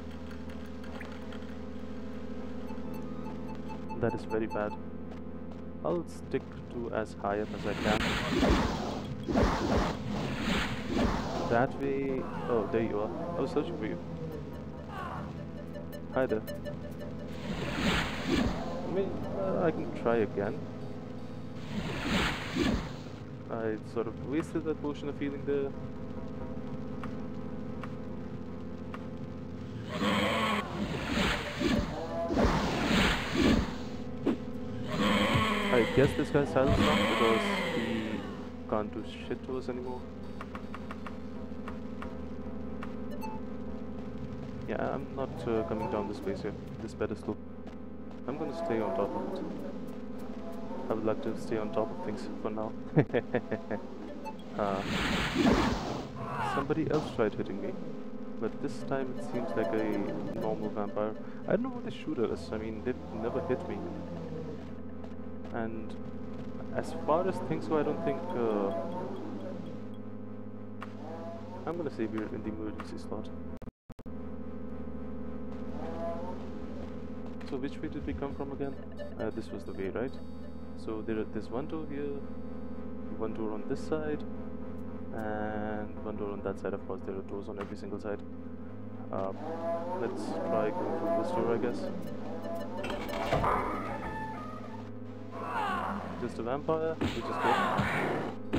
Speaker 1: That is very bad. I'll stick to as high up as I can. That way... Oh, there you are. I was searching for you. Hi there. I mean, uh, I can try again. I sort of wasted that potion of healing there. I guess this guy's silent now because he can't do shit to us anymore. Yeah, I'm not uh, coming down this place here, this pedestal. I'm gonna stay on top of it. I would like to stay on top of things for now. uh, somebody else tried hitting me, but this time it seems like a normal vampire. I don't know what they shoot at us. I mean, they never hit me. And as far as things go, I don't think... Uh, I'm gonna save you in the emergency slot. So which way did we come from again? Uh, this was the way, right? So there, there's one door here, one door on this side, and one door on that side. Of course, there are doors on every single side. Uh, let's try going through this door, I guess. Just a vampire, which is good.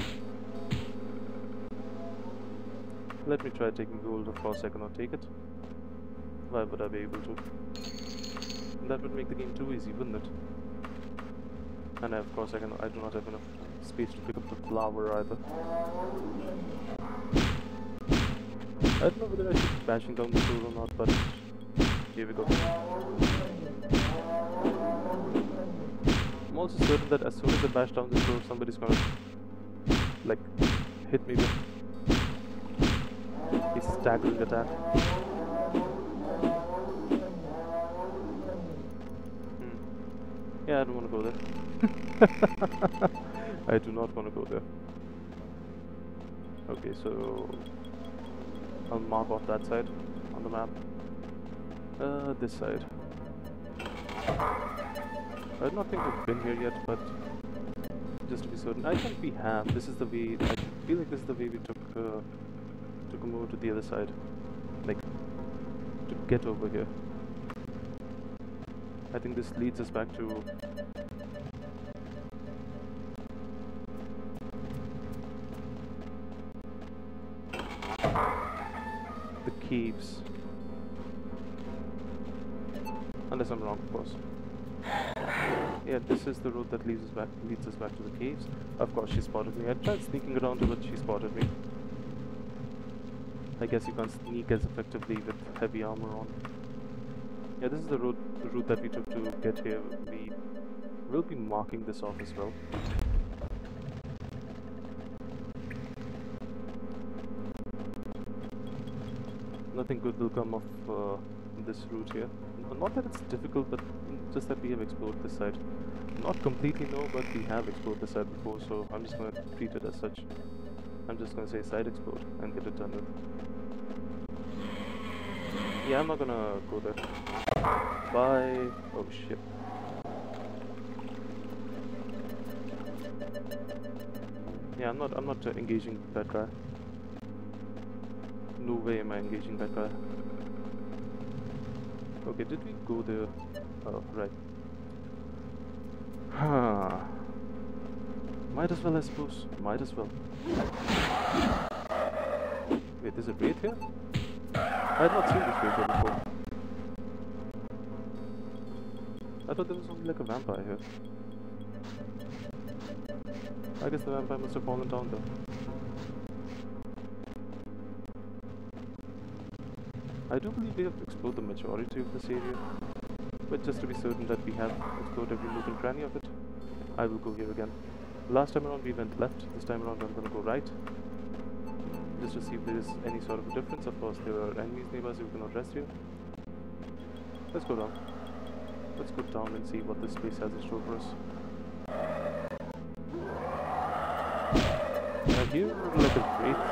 Speaker 1: Let me try taking gold. Of course, I cannot take it. Why would I be able to? That would make the game too easy, wouldn't it? And I, of course, I can. I do not have enough space to pick up the flower either. I don't know whether I should be bashing down the door or not, but here we go. I'm also certain that as soon as I bash down this door, somebody's gonna like hit me with a staggering attack. Hmm. Yeah, I don't want to go there. I do not want to go there. Okay, so I'll mark off that side on the map. Uh, this side. I do not think we've been here yet, but just to be certain, I think we have. This is the way. I feel like this is the way we took uh, took him over to the other side, like to get over here. I think this leads us back to the caves, unless I'm wrong, of course. Yeah, this is the road that leads us back leads us back to the caves. Of course, she spotted me. I tried sneaking around her, but she spotted me. I guess you can't sneak as effectively with heavy armor on. Yeah, this is the road the route that we took to get here. We will be marking this off as well. Nothing good will come of uh, this route here. Not that it's difficult, but just that we have explored this side. Not completely no, but we have explored this side before, so I'm just going to treat it as such. I'm just going to say side explored and get it done with. Yeah, I'm not going to go there. Bye. Oh shit. Yeah, I'm not. I'm not uh, engaging that guy. No way am I engaging that guy. Okay, did we go there? Oh, right. Huh. Might as well, I suppose. Might as well. Wait, there's a wraith here? I had not seen this wraith here before. I thought there was only like a vampire here. I guess the vampire must have fallen down there. I do believe we have explored the majority of this area. But just to be certain that we have explored every nook and cranny of it, I will go here again. Last time around we went left, this time around I'm gonna go right. Just to see if there is any sort of a difference. Of course there are enemies nearby so we cannot rest here. Let's go down. Let's go down and see what this place has in store for us. I hear like a wraith.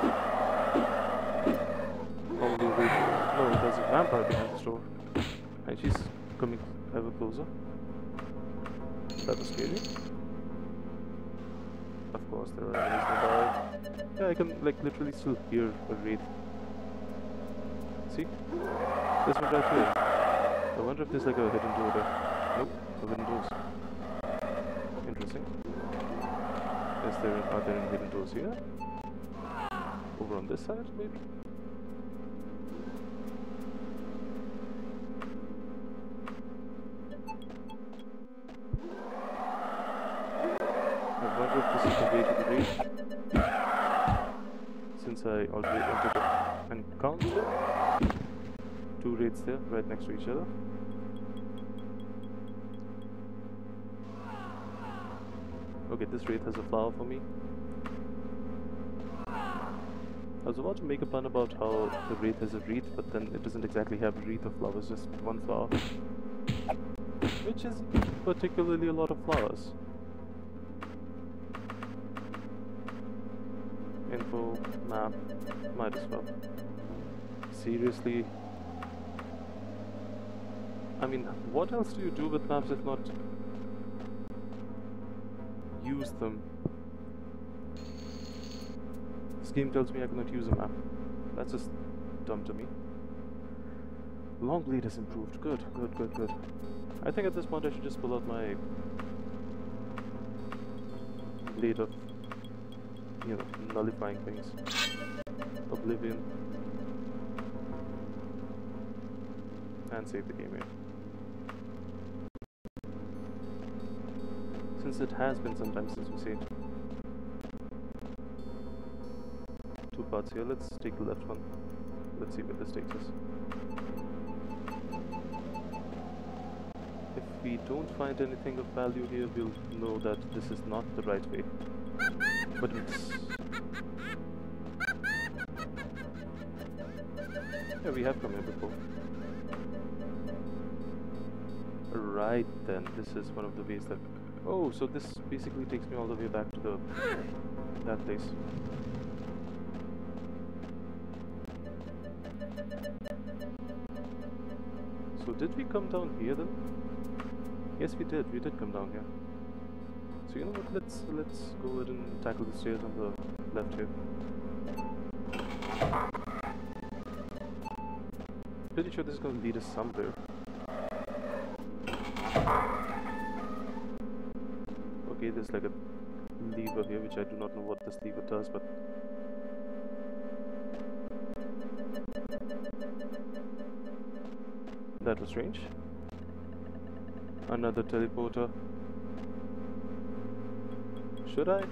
Speaker 1: Probably a wraith. No, there's a vampire behind the store. And she's coming ever closer. That was scary. Of course, there are enemies nearby. Yeah, I can like literally still hear a wraith. See? This one right here. I wonder if there's like a hidden door there. Nope, no hidden doors. Interesting. Is there, are there any hidden doors here? Over on this side, maybe? I wonder if this is the way to the raid. Since I already entered the encounter. Two raids there, right next to each other. Okay, this wraith has a flower for me. I was about to make a pun about how the wraith has a wreath, but then it doesn't exactly have a wreath of flowers, just one flower. Which is particularly a lot of flowers. Info, map, might as well. Seriously? I mean, what else do you do with maps if not use them? This game tells me I cannot use a map. That's just dumb to me. Long bleed has improved. Good, good, good, good. I think at this point I should just pull out my blade of, you know, nullifying things. Oblivion. And save the game here. Since it has been some time since we saved. Two parts here, let's take the left one. Let's see where this takes us. If we don't find anything of value here, we'll know that this is not the right way. But it's... yeah, we have come here before. Right then, this is one of the ways that... oh, so this basically takes me all the way back to the... that place. So did we come down here then? Yes, we did. We did come down here. So you know what? Let's let's go ahead and tackle the stairs on the left here. Pretty sure this is going to lead us somewhere. Okay, there's like a lever here, which I do not know what this lever does, but that was strange. Another teleporter. Should I?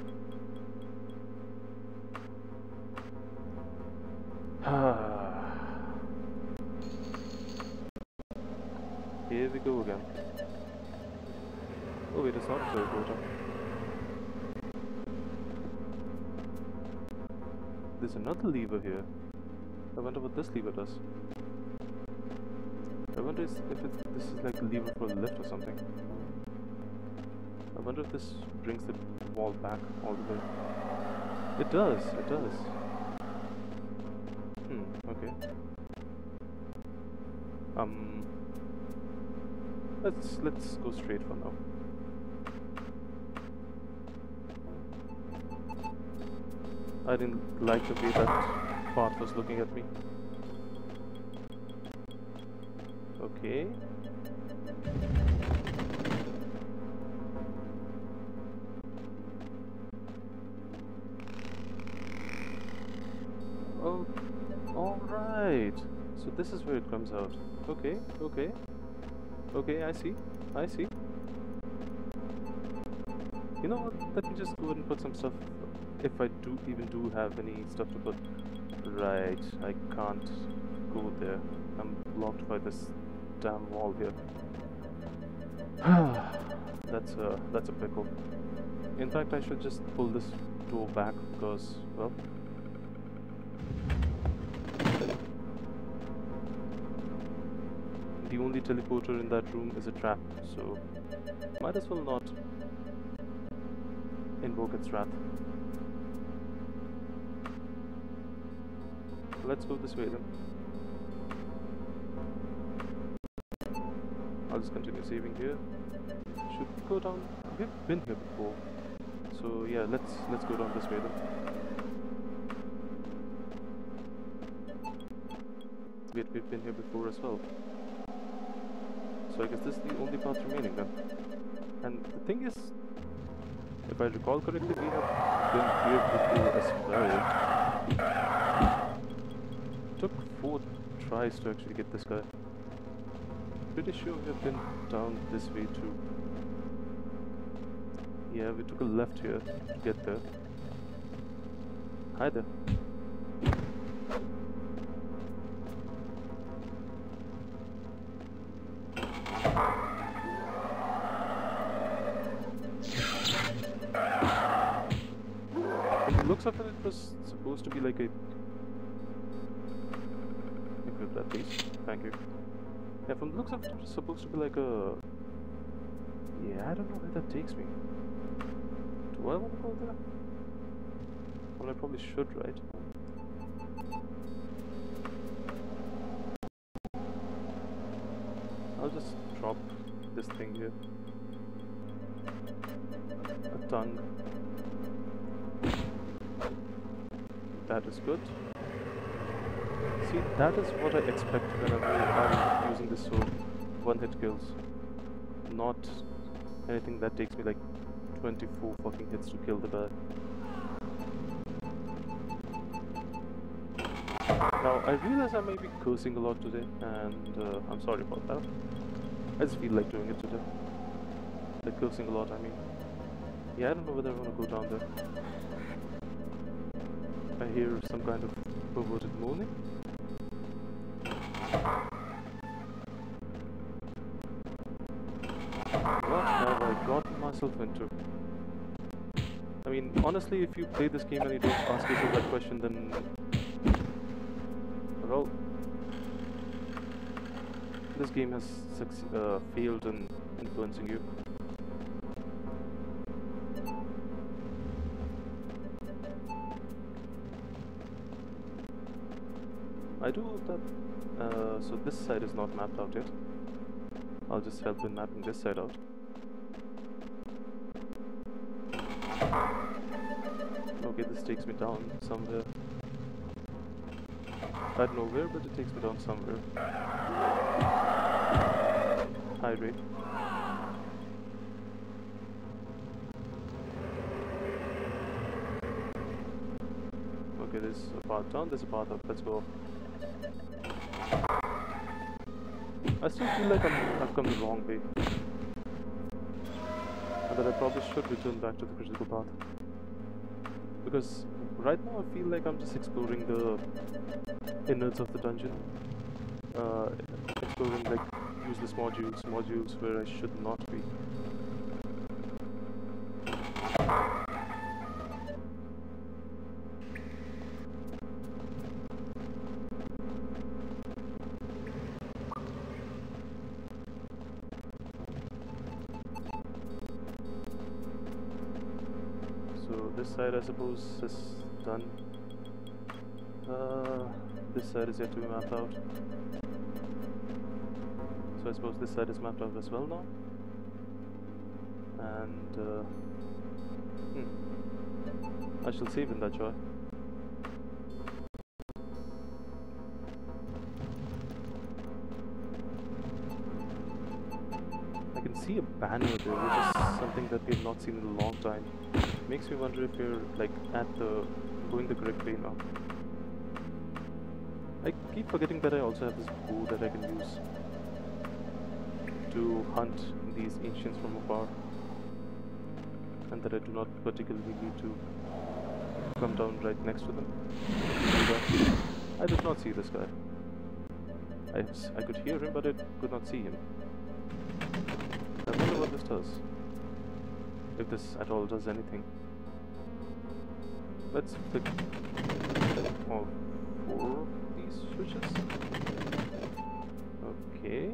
Speaker 1: Here we go again. Oh wait, it's not a teleporter. There's another lever here. I wonder what this lever does. I wonder if it's, this is like a lever for a lift or something. I wonder if this brings the wall back all the way. It does, it does. Hmm, okay. Um, let's let's go straight for now. I didn't like the way that part was looking at me. Okay. Oh, all right. So this is where it comes out. Okay, okay, okay. I see. I see. You know what? Let me just go ahead and put some stuff. If I do even do have any stuff to put. Right. I can't go there. I'm blocked by this damn wall here. that's a that's a pickle. In fact, I should just pull this door back because, well, the only teleporter in that room is a trap, so might as well not invoke its wrath. Let's go this way then. I'll just continue saving here. Should we go down? We've been here before, so yeah, let's let's go down this way then. Wait, we've been here before as well. So I guess this is the only path remaining then. And the thing is, if I recall correctly, we have been here before as well. Took four tries to actually get this guy. Pretty sure we have been down this way too. Yeah, we took a left here to get there. Hi there. From the looks of it, it was supposed to be like a... Equip that please. Thank you. Yeah, from the looks of it, it's supposed to be like a... Yeah, I don't know where that takes me. Do I want to go there? Well, I probably should, right? I'll just drop this thing here. A tongue. That is good. See, that is what I expect whenever I'm using this sword. One-hit kills. Not anything that takes me like twenty-four fucking hits to kill the guy. Now, I realize I may be cursing a lot today, and uh, I'm sorry about that. I just feel like doing it today. Like cursing a lot, I mean. Yeah, I don't know whether I want to go down there. I hear some kind of perverted moaning. What have I gotten myself into? I mean, honestly, if you play this game and you don't ask yourself that question, then... well... this game has uh, failed in influencing you. I do hope that... Uh, so this side is not mapped out yet. I'll just help in mapping this side out. Okay, this takes me down somewhere. I don't know where, but it takes me down somewhere. Hydrate. Okay, there's a path down, there's a path up. Let's go. I still feel like I'm, I've come the wrong way. And that I probably should return back to the critical path. Because right now I feel like I'm just exploring the innards of the dungeon. Uh, exploring like useless modules, modules where I should not be. This side, I suppose, is done. Uh, this side is yet to be mapped out. So I suppose this side is mapped out as well now. And uh, hmm. I shall save in that joy. I can see a banner there, which is something that we have not seen in a long time. Makes me wonder if you're like at the going the correct way now. I keep forgetting that I also have this bow that I can use to hunt these ancients from afar, and that I do not particularly need to come down right next to them. I did not see this guy. I, I could hear him, but I could not see him. I wonder what this does. If this at all does anything. Let's click all four of these switches. Okay.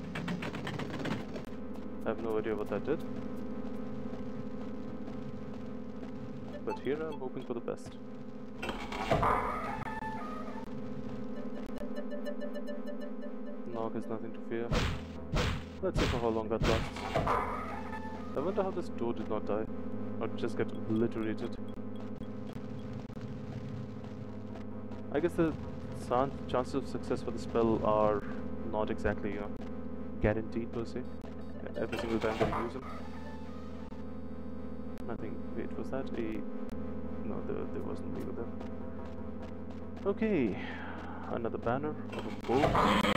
Speaker 1: I have no idea what that did. But here I'm hoping for the best. Knock is nothing to fear. Let's see for how long that lasts. I wonder how this door did not die, or just get obliterated. I guess the chances of success for the spell are not exactly, you know, guaranteed per se, every single time that you use them. Nothing. Wait, was that a... No, there, there wasn't either there. Okay, another banner of a boat.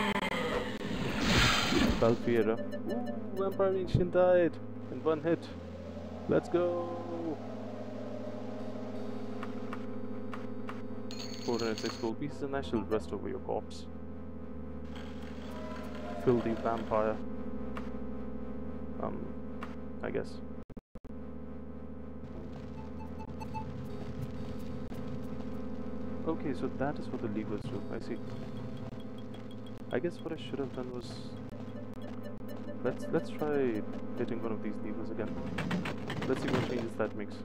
Speaker 1: Balfiera. Ooh, Vampire Ancient died in one hit. Let's go! four hundred six gold pieces and I shall rest over your corpse. Filthy vampire. Um, I guess. Okay, so that is what the levers do. I see. I guess what I should have done was let's let's try hitting one of these levers again. Let's see what changes that makes.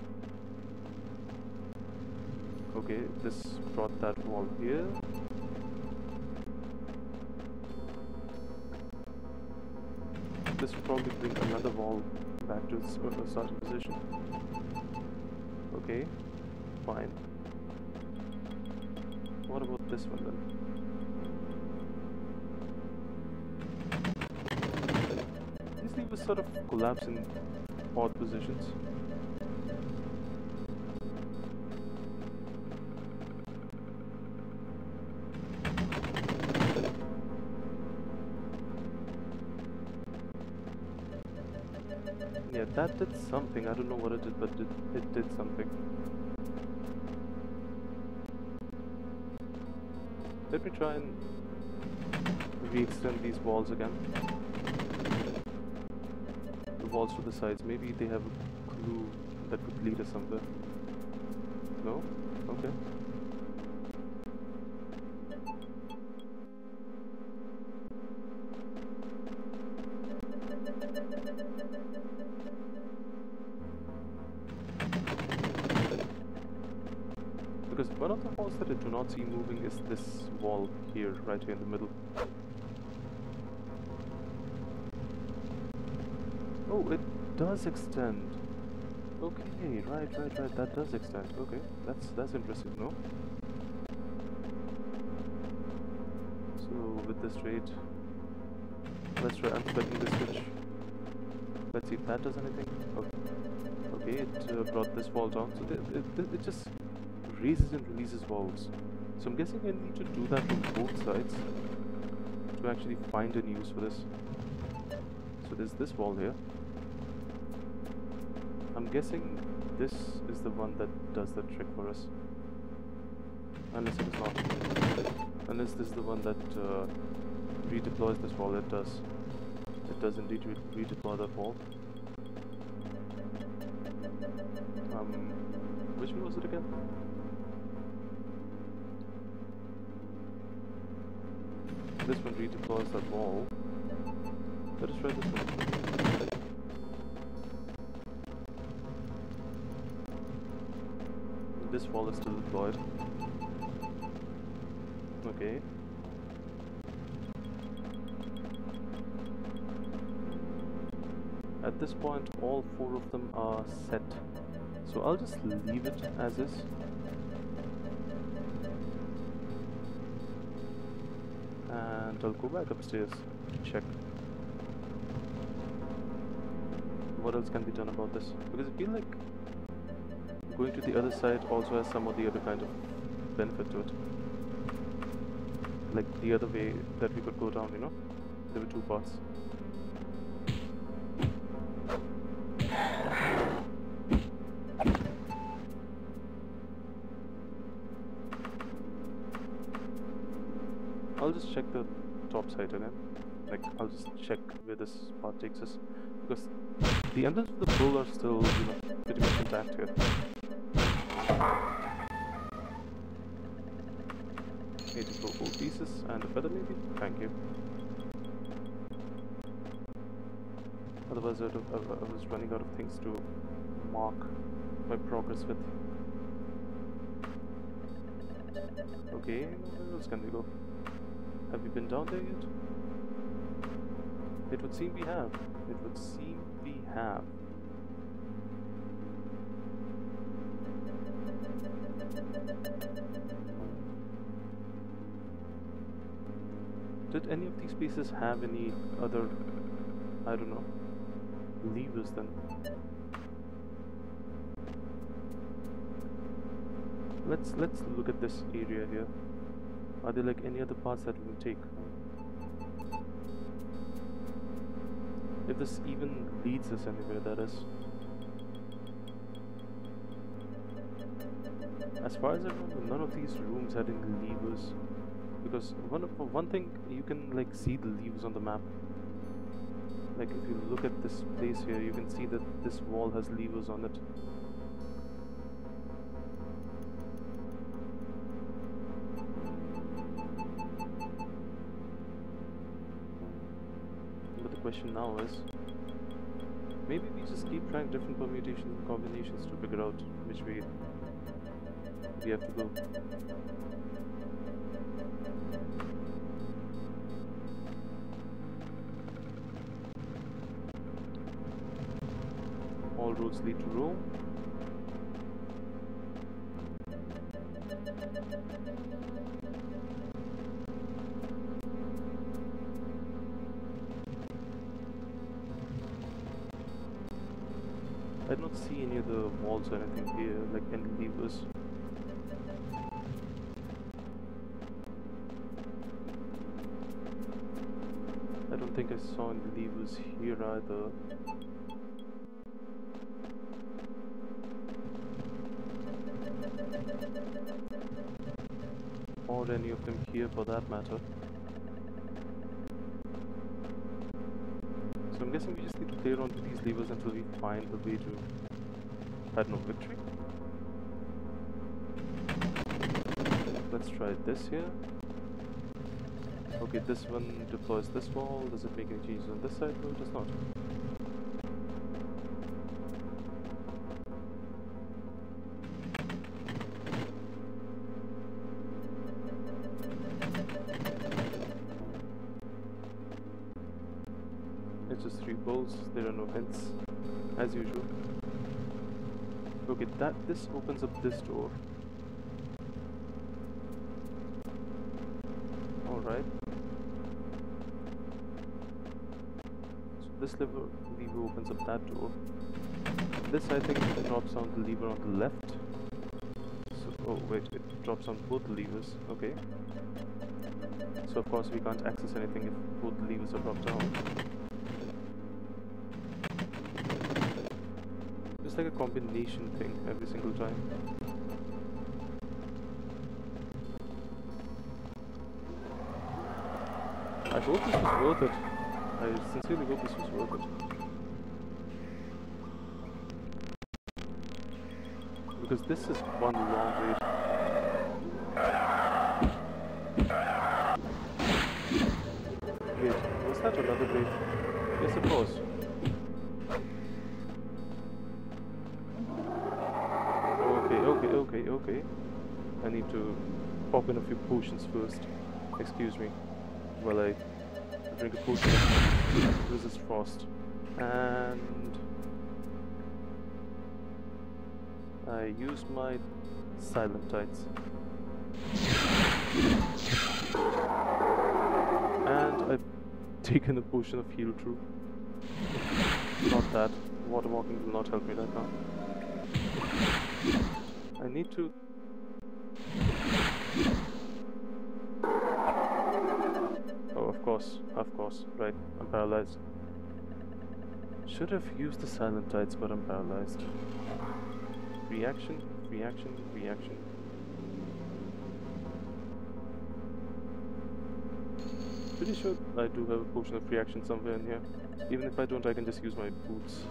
Speaker 1: Okay, this brought that wall here. This will probably bring another wall back to its uh, starting position. Okay, fine. What about this one then? These levers sort of collapse in odd positions. Yeah, that did something. I don't know what it did, but it, it did something. Let me try and re-extend these walls again. The walls to the sides. Maybe they have a clue that could lead us somewhere. No? Okay. Because one of the walls that I do not see moving is this wall here, right here in the middle. Oh, it does extend. Okay, right, right, right. That does extend. Okay, that's that's interesting, no? So with this rate, let's try unflicking the switch. Let's see if that does anything. Okay, okay it uh, brought this wall down. So it, it, it just raises and releases walls. So I'm guessing I need to do that from both sides to actually find any use for this. So there's this wall here. I'm guessing this is the one that does the trick for us. Unless it is not. Unless this is the one that uh, redeploys this wall. It does. It does indeed re redeploy that wall. Um, which one was it again? This one redeploys that wall. Let us try this one. This wall is still deployed. Okay. At this point, all four of them are set. So I'll just leave it as is. And I'll go back upstairs to check what else can be done about this. Because I feel like going to the other side also has some of the other kind of benefit to it. Like the other way that we could go down, you know? There were two paths. I'll just check the top side again. Like, I'll just check where this path takes us. because the emblems of the bull are still, you know, pretty much intact here. eighty-four gold pieces and a feather maybe? Thank you. Otherwise I, I, I was running out of things to mark my progress with. Okay, where else can we go? Have we been down there yet? It would seem we have. It would seem we have. Did any of these places have any other, I don't know, levers then? Let's let's look at this area here. Are there like any other paths that we can take? If this even leads us anywhere, that is. As far as I remember, none of these rooms had any levers. Because one of, for one thing, you can like see the levers on the map. Like if you look at this place here, you can see that this wall has levers on it. But the question now is, maybe we just keep trying different permutation combinations to figure out which way we have to go. All roads lead to Rome. I don't see any other walls or anything here, like any levers. I don't think I saw any levers here either. Or any of them here for that matter. So I'm guessing we just need to play around with these levers until we find the way to, I don't know, victory? Let's try this here. Okay, this one deploys this wall. Does it make any changes on this side? No, it does not. Just three bolts, there are no hints, as usual. Okay, that this opens up this door. Alright. So this lever, lever opens up that door. This I think drops on the lever on the left. So, oh wait, it drops on both the levers, okay. So of course we can't access anything if both the levers are dropped down. It's like a combination thing every single time. I hope this was worth it. I sincerely hope this was worth it. Because this is one long wait. Wait, was that another wait? Yes, it was. Okay, okay. I need to pop in a few potions first. Excuse me. While I drink a potion of resist frost. And I use my silent tides. And I've taken a potion of heal true. Not that. Water walking will not help me right now. I need to... Oh, of course, of course, right, I'm paralyzed. Should have used the silent tides, but I'm paralyzed. Reaction, reaction, reaction. Pretty sure I do have a potion of reaction somewhere in here. Even if I don't, I can just use my boots.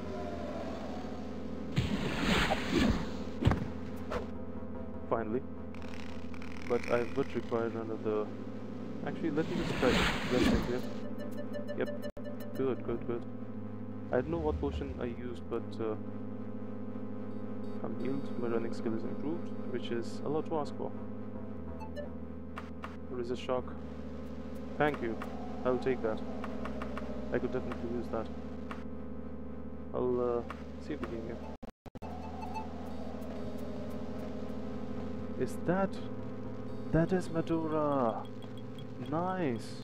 Speaker 1: Finally. But I would require another... Actually, let me just try resting here. Yep. Good, good, good. I don't know what potion I used, but uh, I'm healed. My running skill is improved, which is a lot to ask for. Resist shock. Thank you. I'll take that. I could definitely use that. I'll uh, save the game here. Is that... That is Medora! Nice!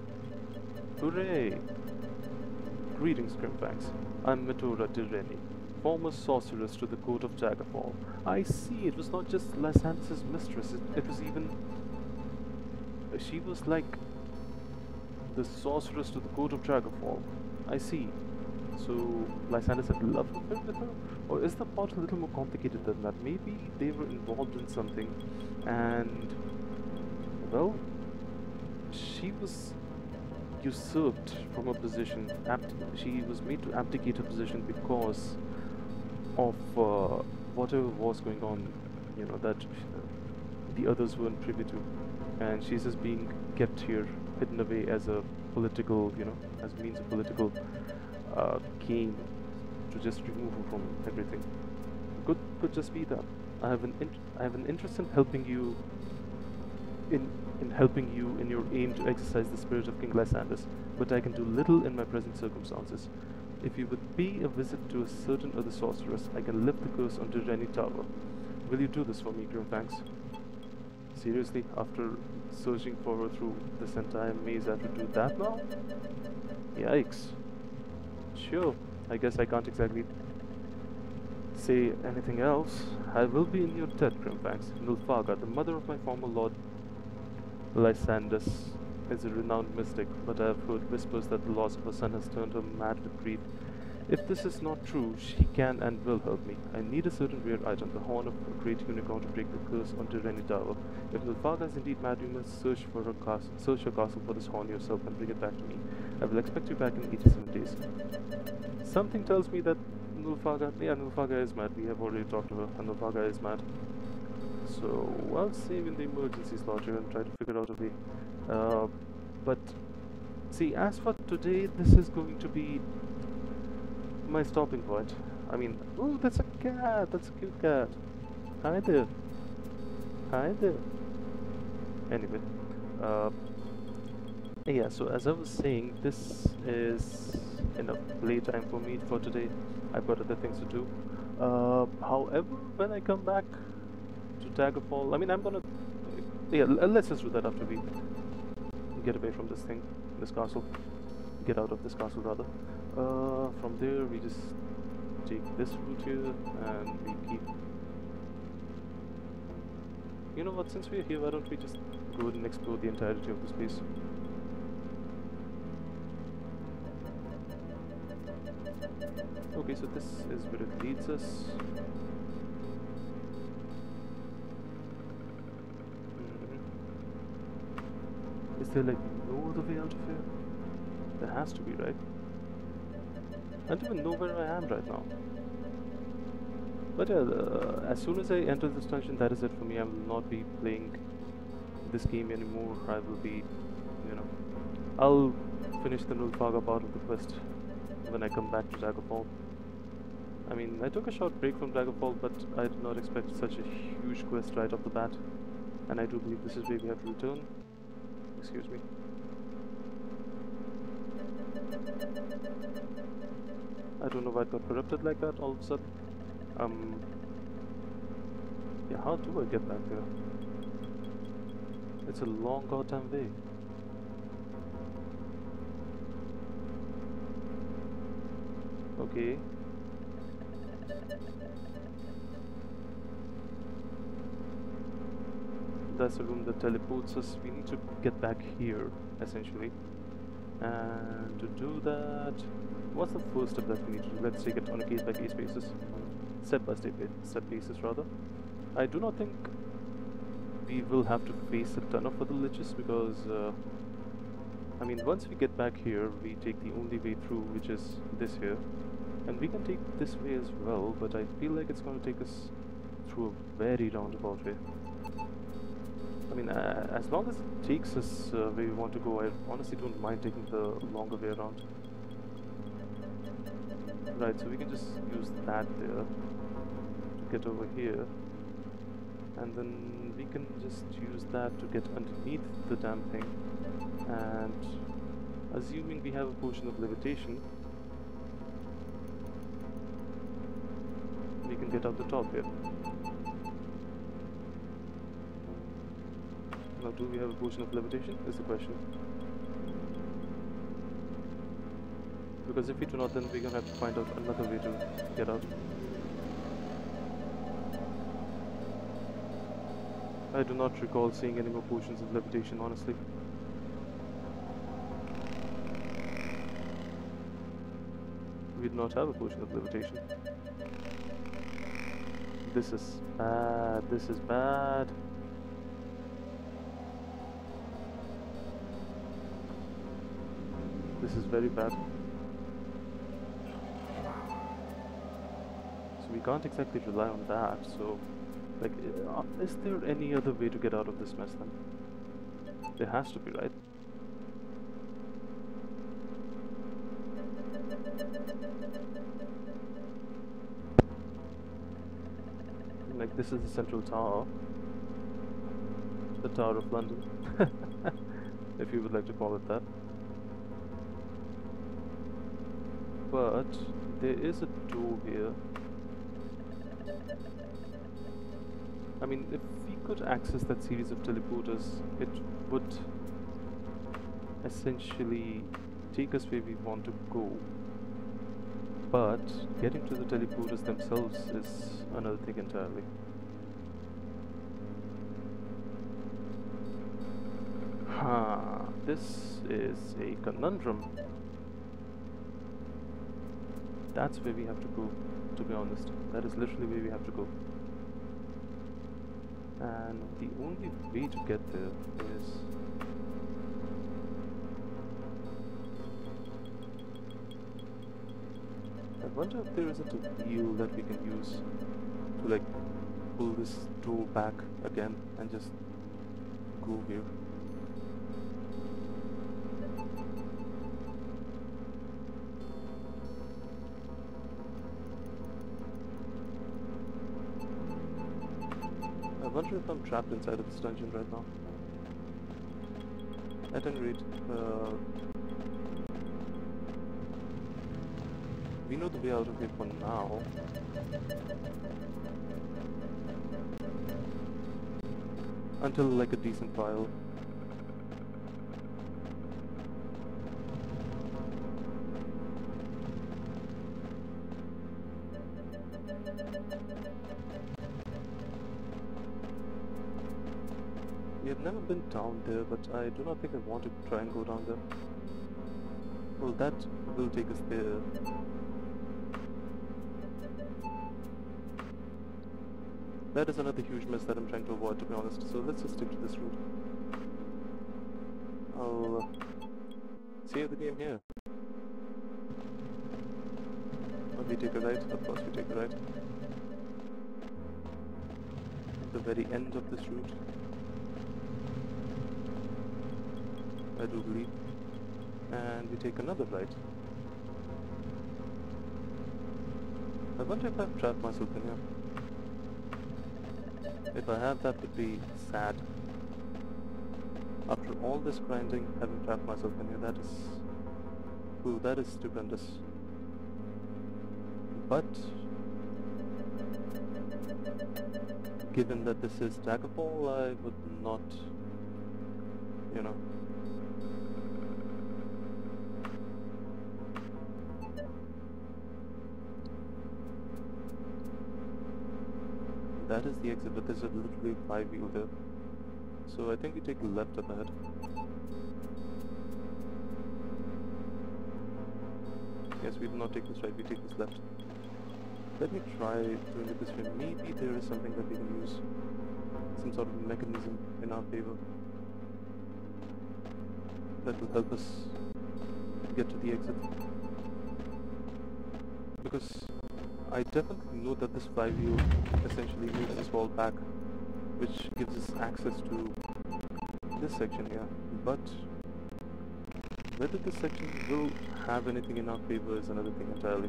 Speaker 1: Hooray! Greetings, Grimfangs. I'm Medora Direnni, former sorceress to the court of Daggerfall. I see, it was not just Lysandus' mistress, it, it was even... She was like the sorceress to the court of Daggerfall. I see. So Lysandus had love affair with her? Or is the plot a little more complicated than that? Maybe they were involved in something and... Well, she was usurped from her position. Abd she was made to abdicate her position because of uh, whatever was going on, you know, that uh, the others weren't privy to. And she's just being kept here, hidden away as a political, you know, as a means of political uh, gain to just remove her from everything. Could could just be that. I have an int I have an interest in helping you, in in helping you in your aim to exercise the spirit of King Lysandus, but I can do little in my present circumstances. If you would pay a visit to a certain other sorceress, I can lift the curse on Direnni Tower. Will you do this for me, Grimfangs? Seriously, after searching for her through this entire maze, I have to do that now? Yikes. Sure, I guess I can't exactly say anything else. I will be in your debt, Grimfangs. Nulfaga, the mother of my former lord Lysandus, is a renowned mystic, but I have heard whispers that the loss of her son has turned her mad with grief. If this is not true, she can and will help me. I need a certain rare item, the horn of a great unicorn, to break the curse on Direnni Tower. If Nulfaga is indeed mad, you must search for her castle, search her castle for this horn yourself and bring it back to me. I will expect you back in eighty-seven days. Something tells me that Nulfaga, yeah, Nulfaga is mad. We have already talked to her, and Nulfaga is mad. So I'll save in the emergency slot here and try to figure out a way. Uh, but see, as for today, this is going to be my stopping point. I mean, oh, that's a cat. That's a cute cat. Hi there. Hi there. Anyway, uh, yeah. So as I was saying, this is enough playtime for me for today. I've got other things to do. Uh, however, when I come back to Daggerfall, I mean, I'm gonna. Yeah, let's just do that after we get away from this thing, this castle. Get out of this castle, rather. Uh, from there, we just take this route here, and we keep... You know what, since we're here, why don't we just go and explore the entirety of this place? Okay, so this is where it leads us. Mm-hmm. Is there like no other way out of here? There has to be, right? I don't even know where I am right now. But yeah, uh, as soon as I enter this dungeon, that is it for me. I will not be playing this game anymore. I will be, you know, I'll finish the Nulfaga part of the quest when I come back to Daggerfall. I mean, I took a short break from Daggerfall, but I did not expect such a huge quest right off the bat. And I do believe this is where we have to return. Excuse me. I don't know why it got corrupted like that all of a sudden. Um, yeah, how do I get back there? It's a long goddamn way. Okay. That's a room that teleports us. We need to get back here, essentially. And to do that, what's the first step that we need to do? Let's take it on a case by case basis. Step by step, step basis rather. I do not think we will have to face a ton of other liches because uh, I mean, once we get back here, we take the only way through, which is this here. And we can take this way as well, but I feel like it's going to take us through a very roundabout way. I mean, uh, as long as it takes us uh, where we want to go, I honestly don't mind taking the longer way around. Right, so we can just use that there to get over here. And then we can just use that to get underneath the damn thing. And assuming we have a potion of levitation, we can get out the top here. Now, do we have a potion of levitation is the question. Because if we do not, then we're gonna have to find out another way to get out. I do not recall seeing any more potions of levitation, honestly. We do not have a potion of levitation. This is bad, this is bad. This is very bad. So we can't exactly rely on that, so... Like, uh, is there any other way to get out of this mess then? There has to be, right? Like, this is the central tower. The Tower of London. If you would like to call it that. But there is a door here. I mean, if we could access that series of teleporters, it would essentially take us where we want to go. But getting to the teleporters themselves is another thing entirely. Ha! This is a conundrum. That's where we have to go, to be honest. That is literally where we have to go. And the only way to get there is... I wonder if there isn't a wheel that we can use to like pull this door back again and just go here. I wonder if I'm trapped inside of this dungeon right now. At any rate, uh, we know the way out of here for now. Until like a decent pile. We have never been down there, but I do not think I want to try and go down there. Well, that will take us there. That is another huge mess that I'm trying to avoid, to be honest, so let's just stick to this route. I'll uh, save the game here. Or we take a right, of course we take a right. At the very end of this route. I do believe. And we take another right. I wonder if I've trapped myself in here. If I have, that would be sad. After all this grinding, having trapped myself in here, that is... Ooh, that is stupendous. But... given that this is Daggerfall, I would not... You know... That is the exit, but there's a literally five wheel there. So I think we take left up ahead. Yes, we do not take this right, we take this left. Let me try doing it this way. Maybe there is something that we can use. Some sort of mechanism in our favor. that will help us get to the exit. Because I definitely know that this flywheel essentially moves this wall back, which gives us access to this section here. But whether this section will have anything in our favor is another thing entirely.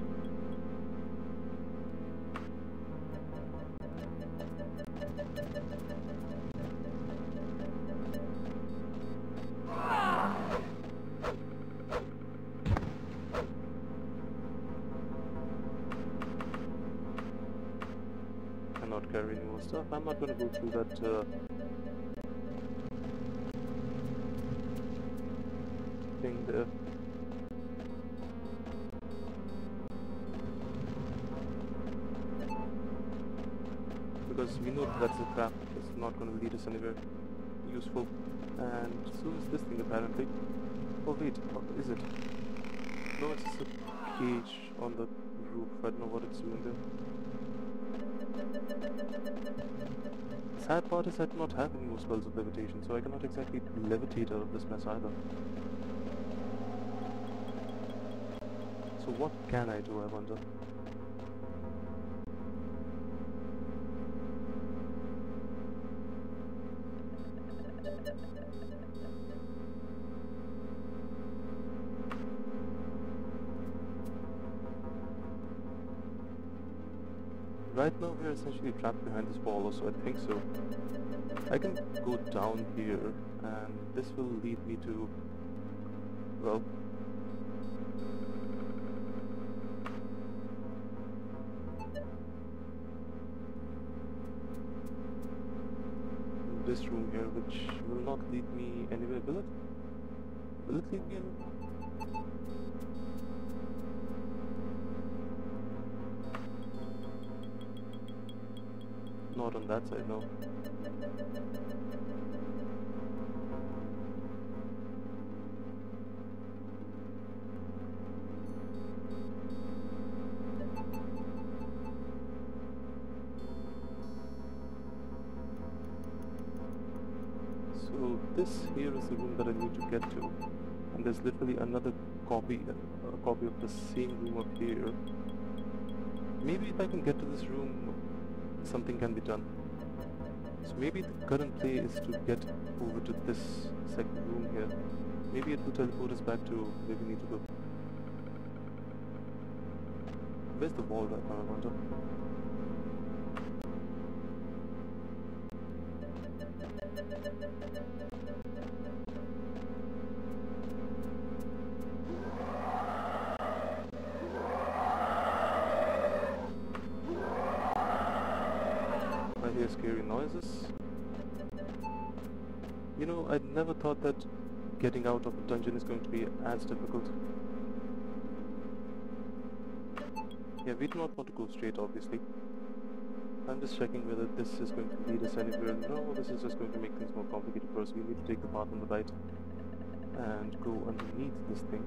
Speaker 1: Cannot carry any more stuff. I'm not going to go through that uh, thing there. Because we know that that's a trap. It's not going to lead us anywhere useful. And so is this thing apparently. Oh wait, what is it? No, it's just a cage on the roof. I don't know what it's doing there. The sad part is I do not have any more spells of levitation, so I cannot exactly levitate out of this mess either. So what can I do, I wonder? Right now we are essentially trapped behind this wall, or so I think so. I can go down here, and this will lead me to, well, this room here, which will not lead me anywhere, will it? Will it lead me anywhere? Not on that side, no. So this here is the room that I need to get to, and there's literally another copy, a copy of the same room up here. Maybe if I can get to this room, something can be done. So maybe the current play is to get over to this second room here. Maybe it will teleport us back to where we need to go. Where's the wall right now, I wonder? Scary noises. You know, I never thought that getting out of a dungeon is going to be as difficult. Yeah, we do not want to go straight, obviously. I'm just checking whether this is going to lead us anywhere. No, this is just going to make things more complicated for us. We need to take the path on the right and go underneath this thing.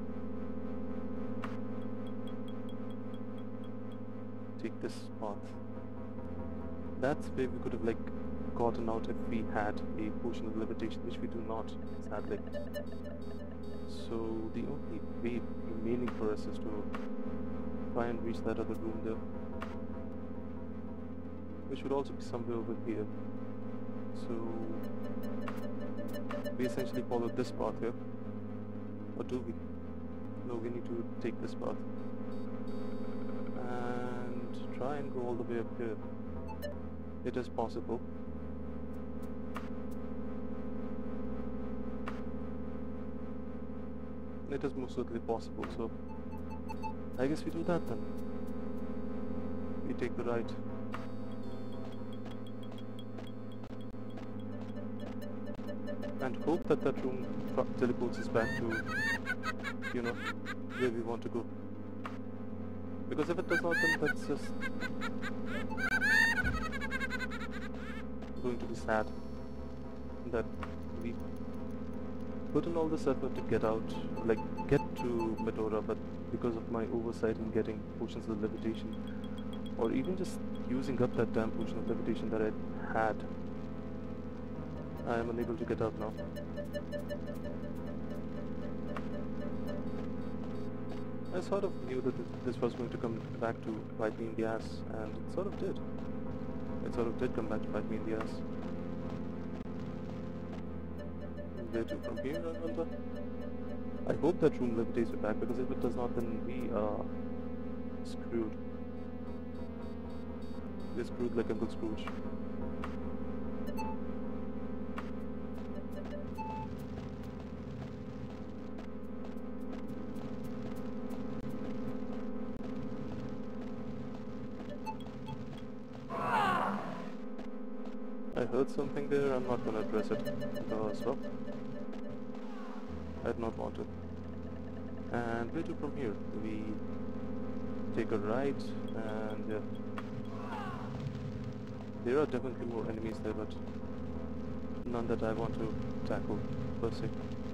Speaker 1: Take this path. That's where we could have like gotten out if we had a potion of levitation, which we do not, sadly. So the only way remaining for us is to try and reach that other room there, which would also be somewhere over here. So we essentially follow this path here, or do we? No, we need to take this path and try and go all the way up here. It is possible. It is most certainly possible, so I guess we do that then. We take the right. And hope that that room teleports us back to, you know, where we want to go. Because if it does not, then that's just going to be sad that we put in all this effort to get out, like get to Medora, but because of my oversight in getting potions of levitation, or even just using up that damn potion of levitation that I had, I am unable to get out now. I sort of knew that th this was going to come back to bite me in the ass, and it sort of did. It sort of did come back to bite me in the ass. Where to from here, I wonder? I hope that room levitates me back, because if it does not, then we are screwed. We're screwed like Uncle Scrooge. I heard something there. I'm not gonna address it because, well, I did not want to. And where to from here? We take a right, and yeah, there are definitely more enemies there, but none that I want to tackle per se.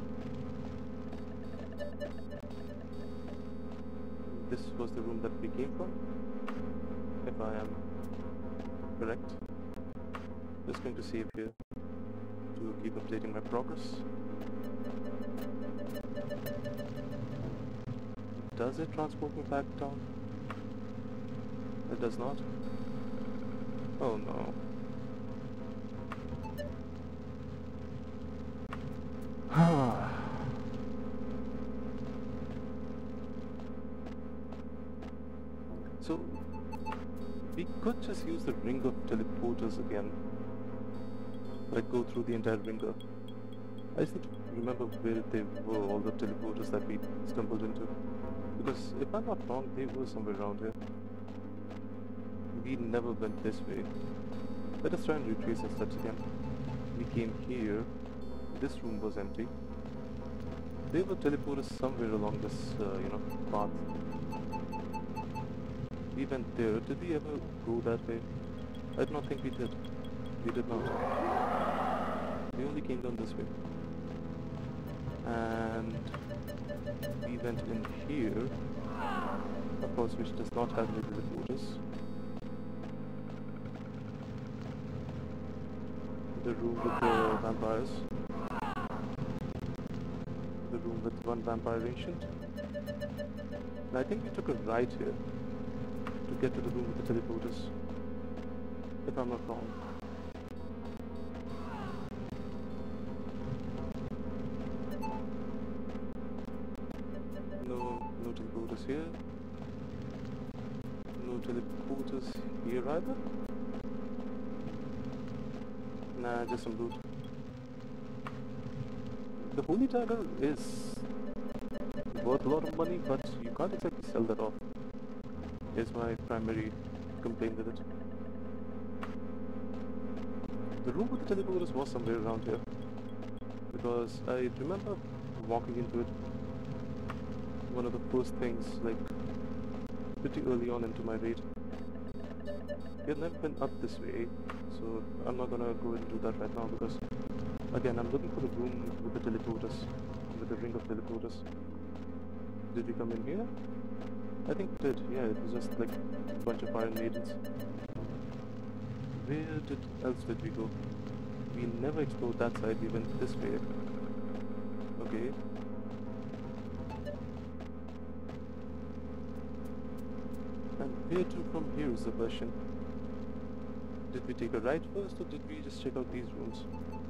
Speaker 1: This was the room that we came from, if I am correct. Just going to save here to keep updating my progress. Does it transport me back down? It does not. Oh no. So, we could just use the ring of teleporters again. Like go through the entire ringer. I just need to remember where they were, all the teleporters that we stumbled into. Because if I'm not wrong, they were somewhere around here. We never went this way. Let us try and retrace our steps again. We came here. This room was empty. There were teleporters somewhere along this, uh, you know, path. We went there. Did we ever go that way? I do not think we did. We did not. We only came down this way. And we went in here, of course, which does not have any teleporters. The room with the vampires. The room with one vampire ancient. And I think we took a right here to get to the room with the teleporters, if I'm not wrong. No teleporters here. No teleporters here either. Nah, just some loot. The holy dagger is worth a lot of money, but you can't exactly sell that off. Is my primary complaint with it. The room with the teleporters was somewhere around here, because I remember walking into it. One of the first things, like, pretty early on into my raid. We have never been up this way, so I'm not gonna go and do that right now, because, again, I'm looking for the room with the teleporters, with the ring of teleporters. Did we come in here? I think we did, yeah, it was just like a bunch of Iron Maidens. Where did else did we go? We never explored that side, we went this way. Okay. And where to from here is the question. Did we take a right first, or did we just check out these rooms?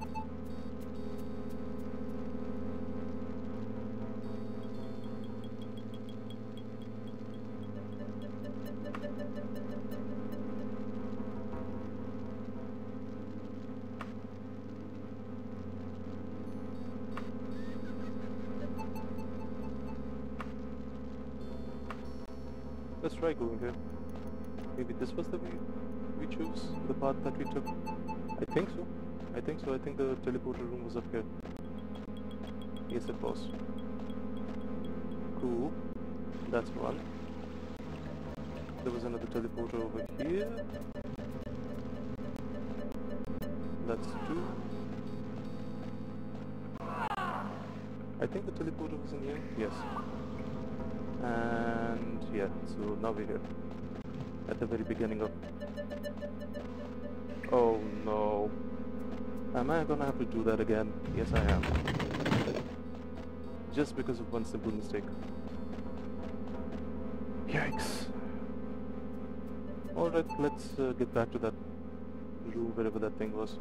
Speaker 1: Let's try going here. Maybe this was the way we chose, the path that we took. I think so. I think so. I think the teleporter room was up here. Yes, it was. Cool. That's one. There was another teleporter over here. That's two. I think the teleporter was in here. Yes. And yeah, so now we're here. At the very beginning of... Oh no. Am I gonna have to do that again? Yes, I am. Just because of one simple mistake. Yikes. Alright, let's uh, get back to that room, wherever that thing was.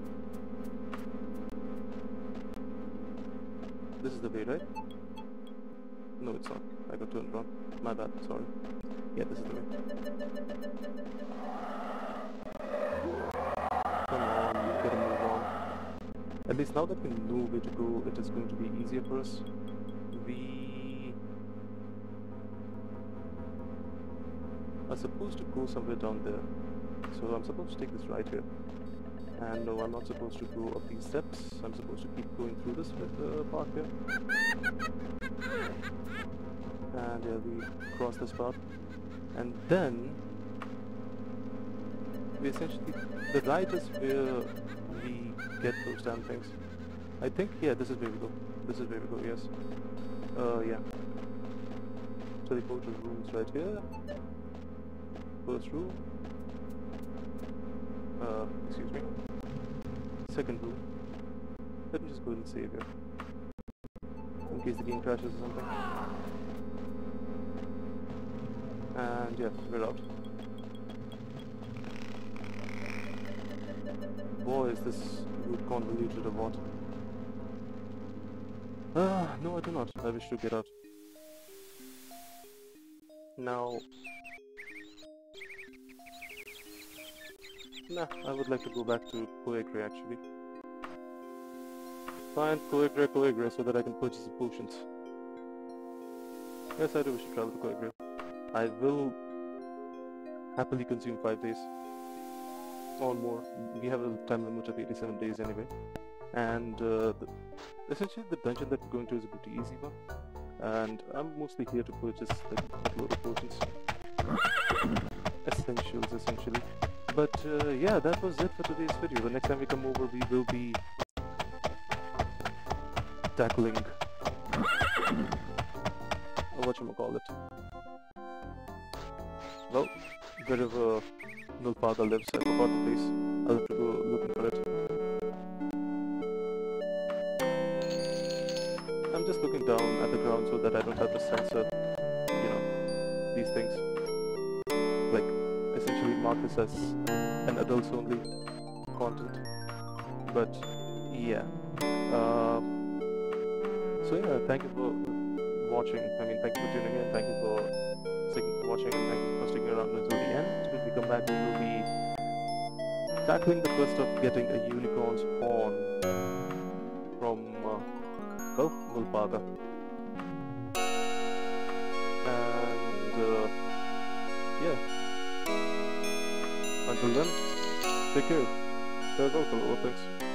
Speaker 1: This is the way, right? No, it's not. I got turned around. My bad, sorry. Yeah, this is the way. Come on, you gotta move on. At least now that we know where to go, it is going to be easier for us. We are supposed to go somewhere down there. So I'm supposed to take this right here. And no, I'm not supposed to go up these steps. I'm supposed to keep going through this uh, path here. And yeah, we cross this path. And then we essentially, the right is where we get those damn things. I think, yeah, this is where we go. This is where we go, yes. Uh, yeah. Teleporter rooms right here. First room. Uh, excuse me. Second room. Let me just go and save here. In case the game crashes or something. And yeah, we're out. Boy, is this route convoluted or what? Ah, no I do not. I wish to get out. Now... Nah, I would like to go back to Coegre actually. Find Coegre, Coegre, so that I can purchase the potions. Yes, I do wish to travel to Coegre. I will happily consume five days. Or more. We have a time limit of eighty-seven days anyway. And uh, the, essentially the dungeon that we're going to is a pretty easy one. And I'm mostly here to purchase like, a load of potions. Essentials, essentially. But uh, yeah, that was it for today's video. The next time we come over, we will be tackling whatchamacallit. Well, wherever Nulpaga lives, I forgot the place. I'll have to go looking for it. I'm just looking down at the ground so that I don't have to censor, you know, these things. Like, essentially mark this as an adults only content. But yeah. Uh, so yeah, thank you for watching. I mean, thank you for tuning in. Thank you for sticking, watching, and thank you for sticking around until the end. When we come back, we will be tackling the quest of getting a unicorn's horn from uh, well, Nulpaga. And uh, yeah. Until then, take care. Farewell, fellow things.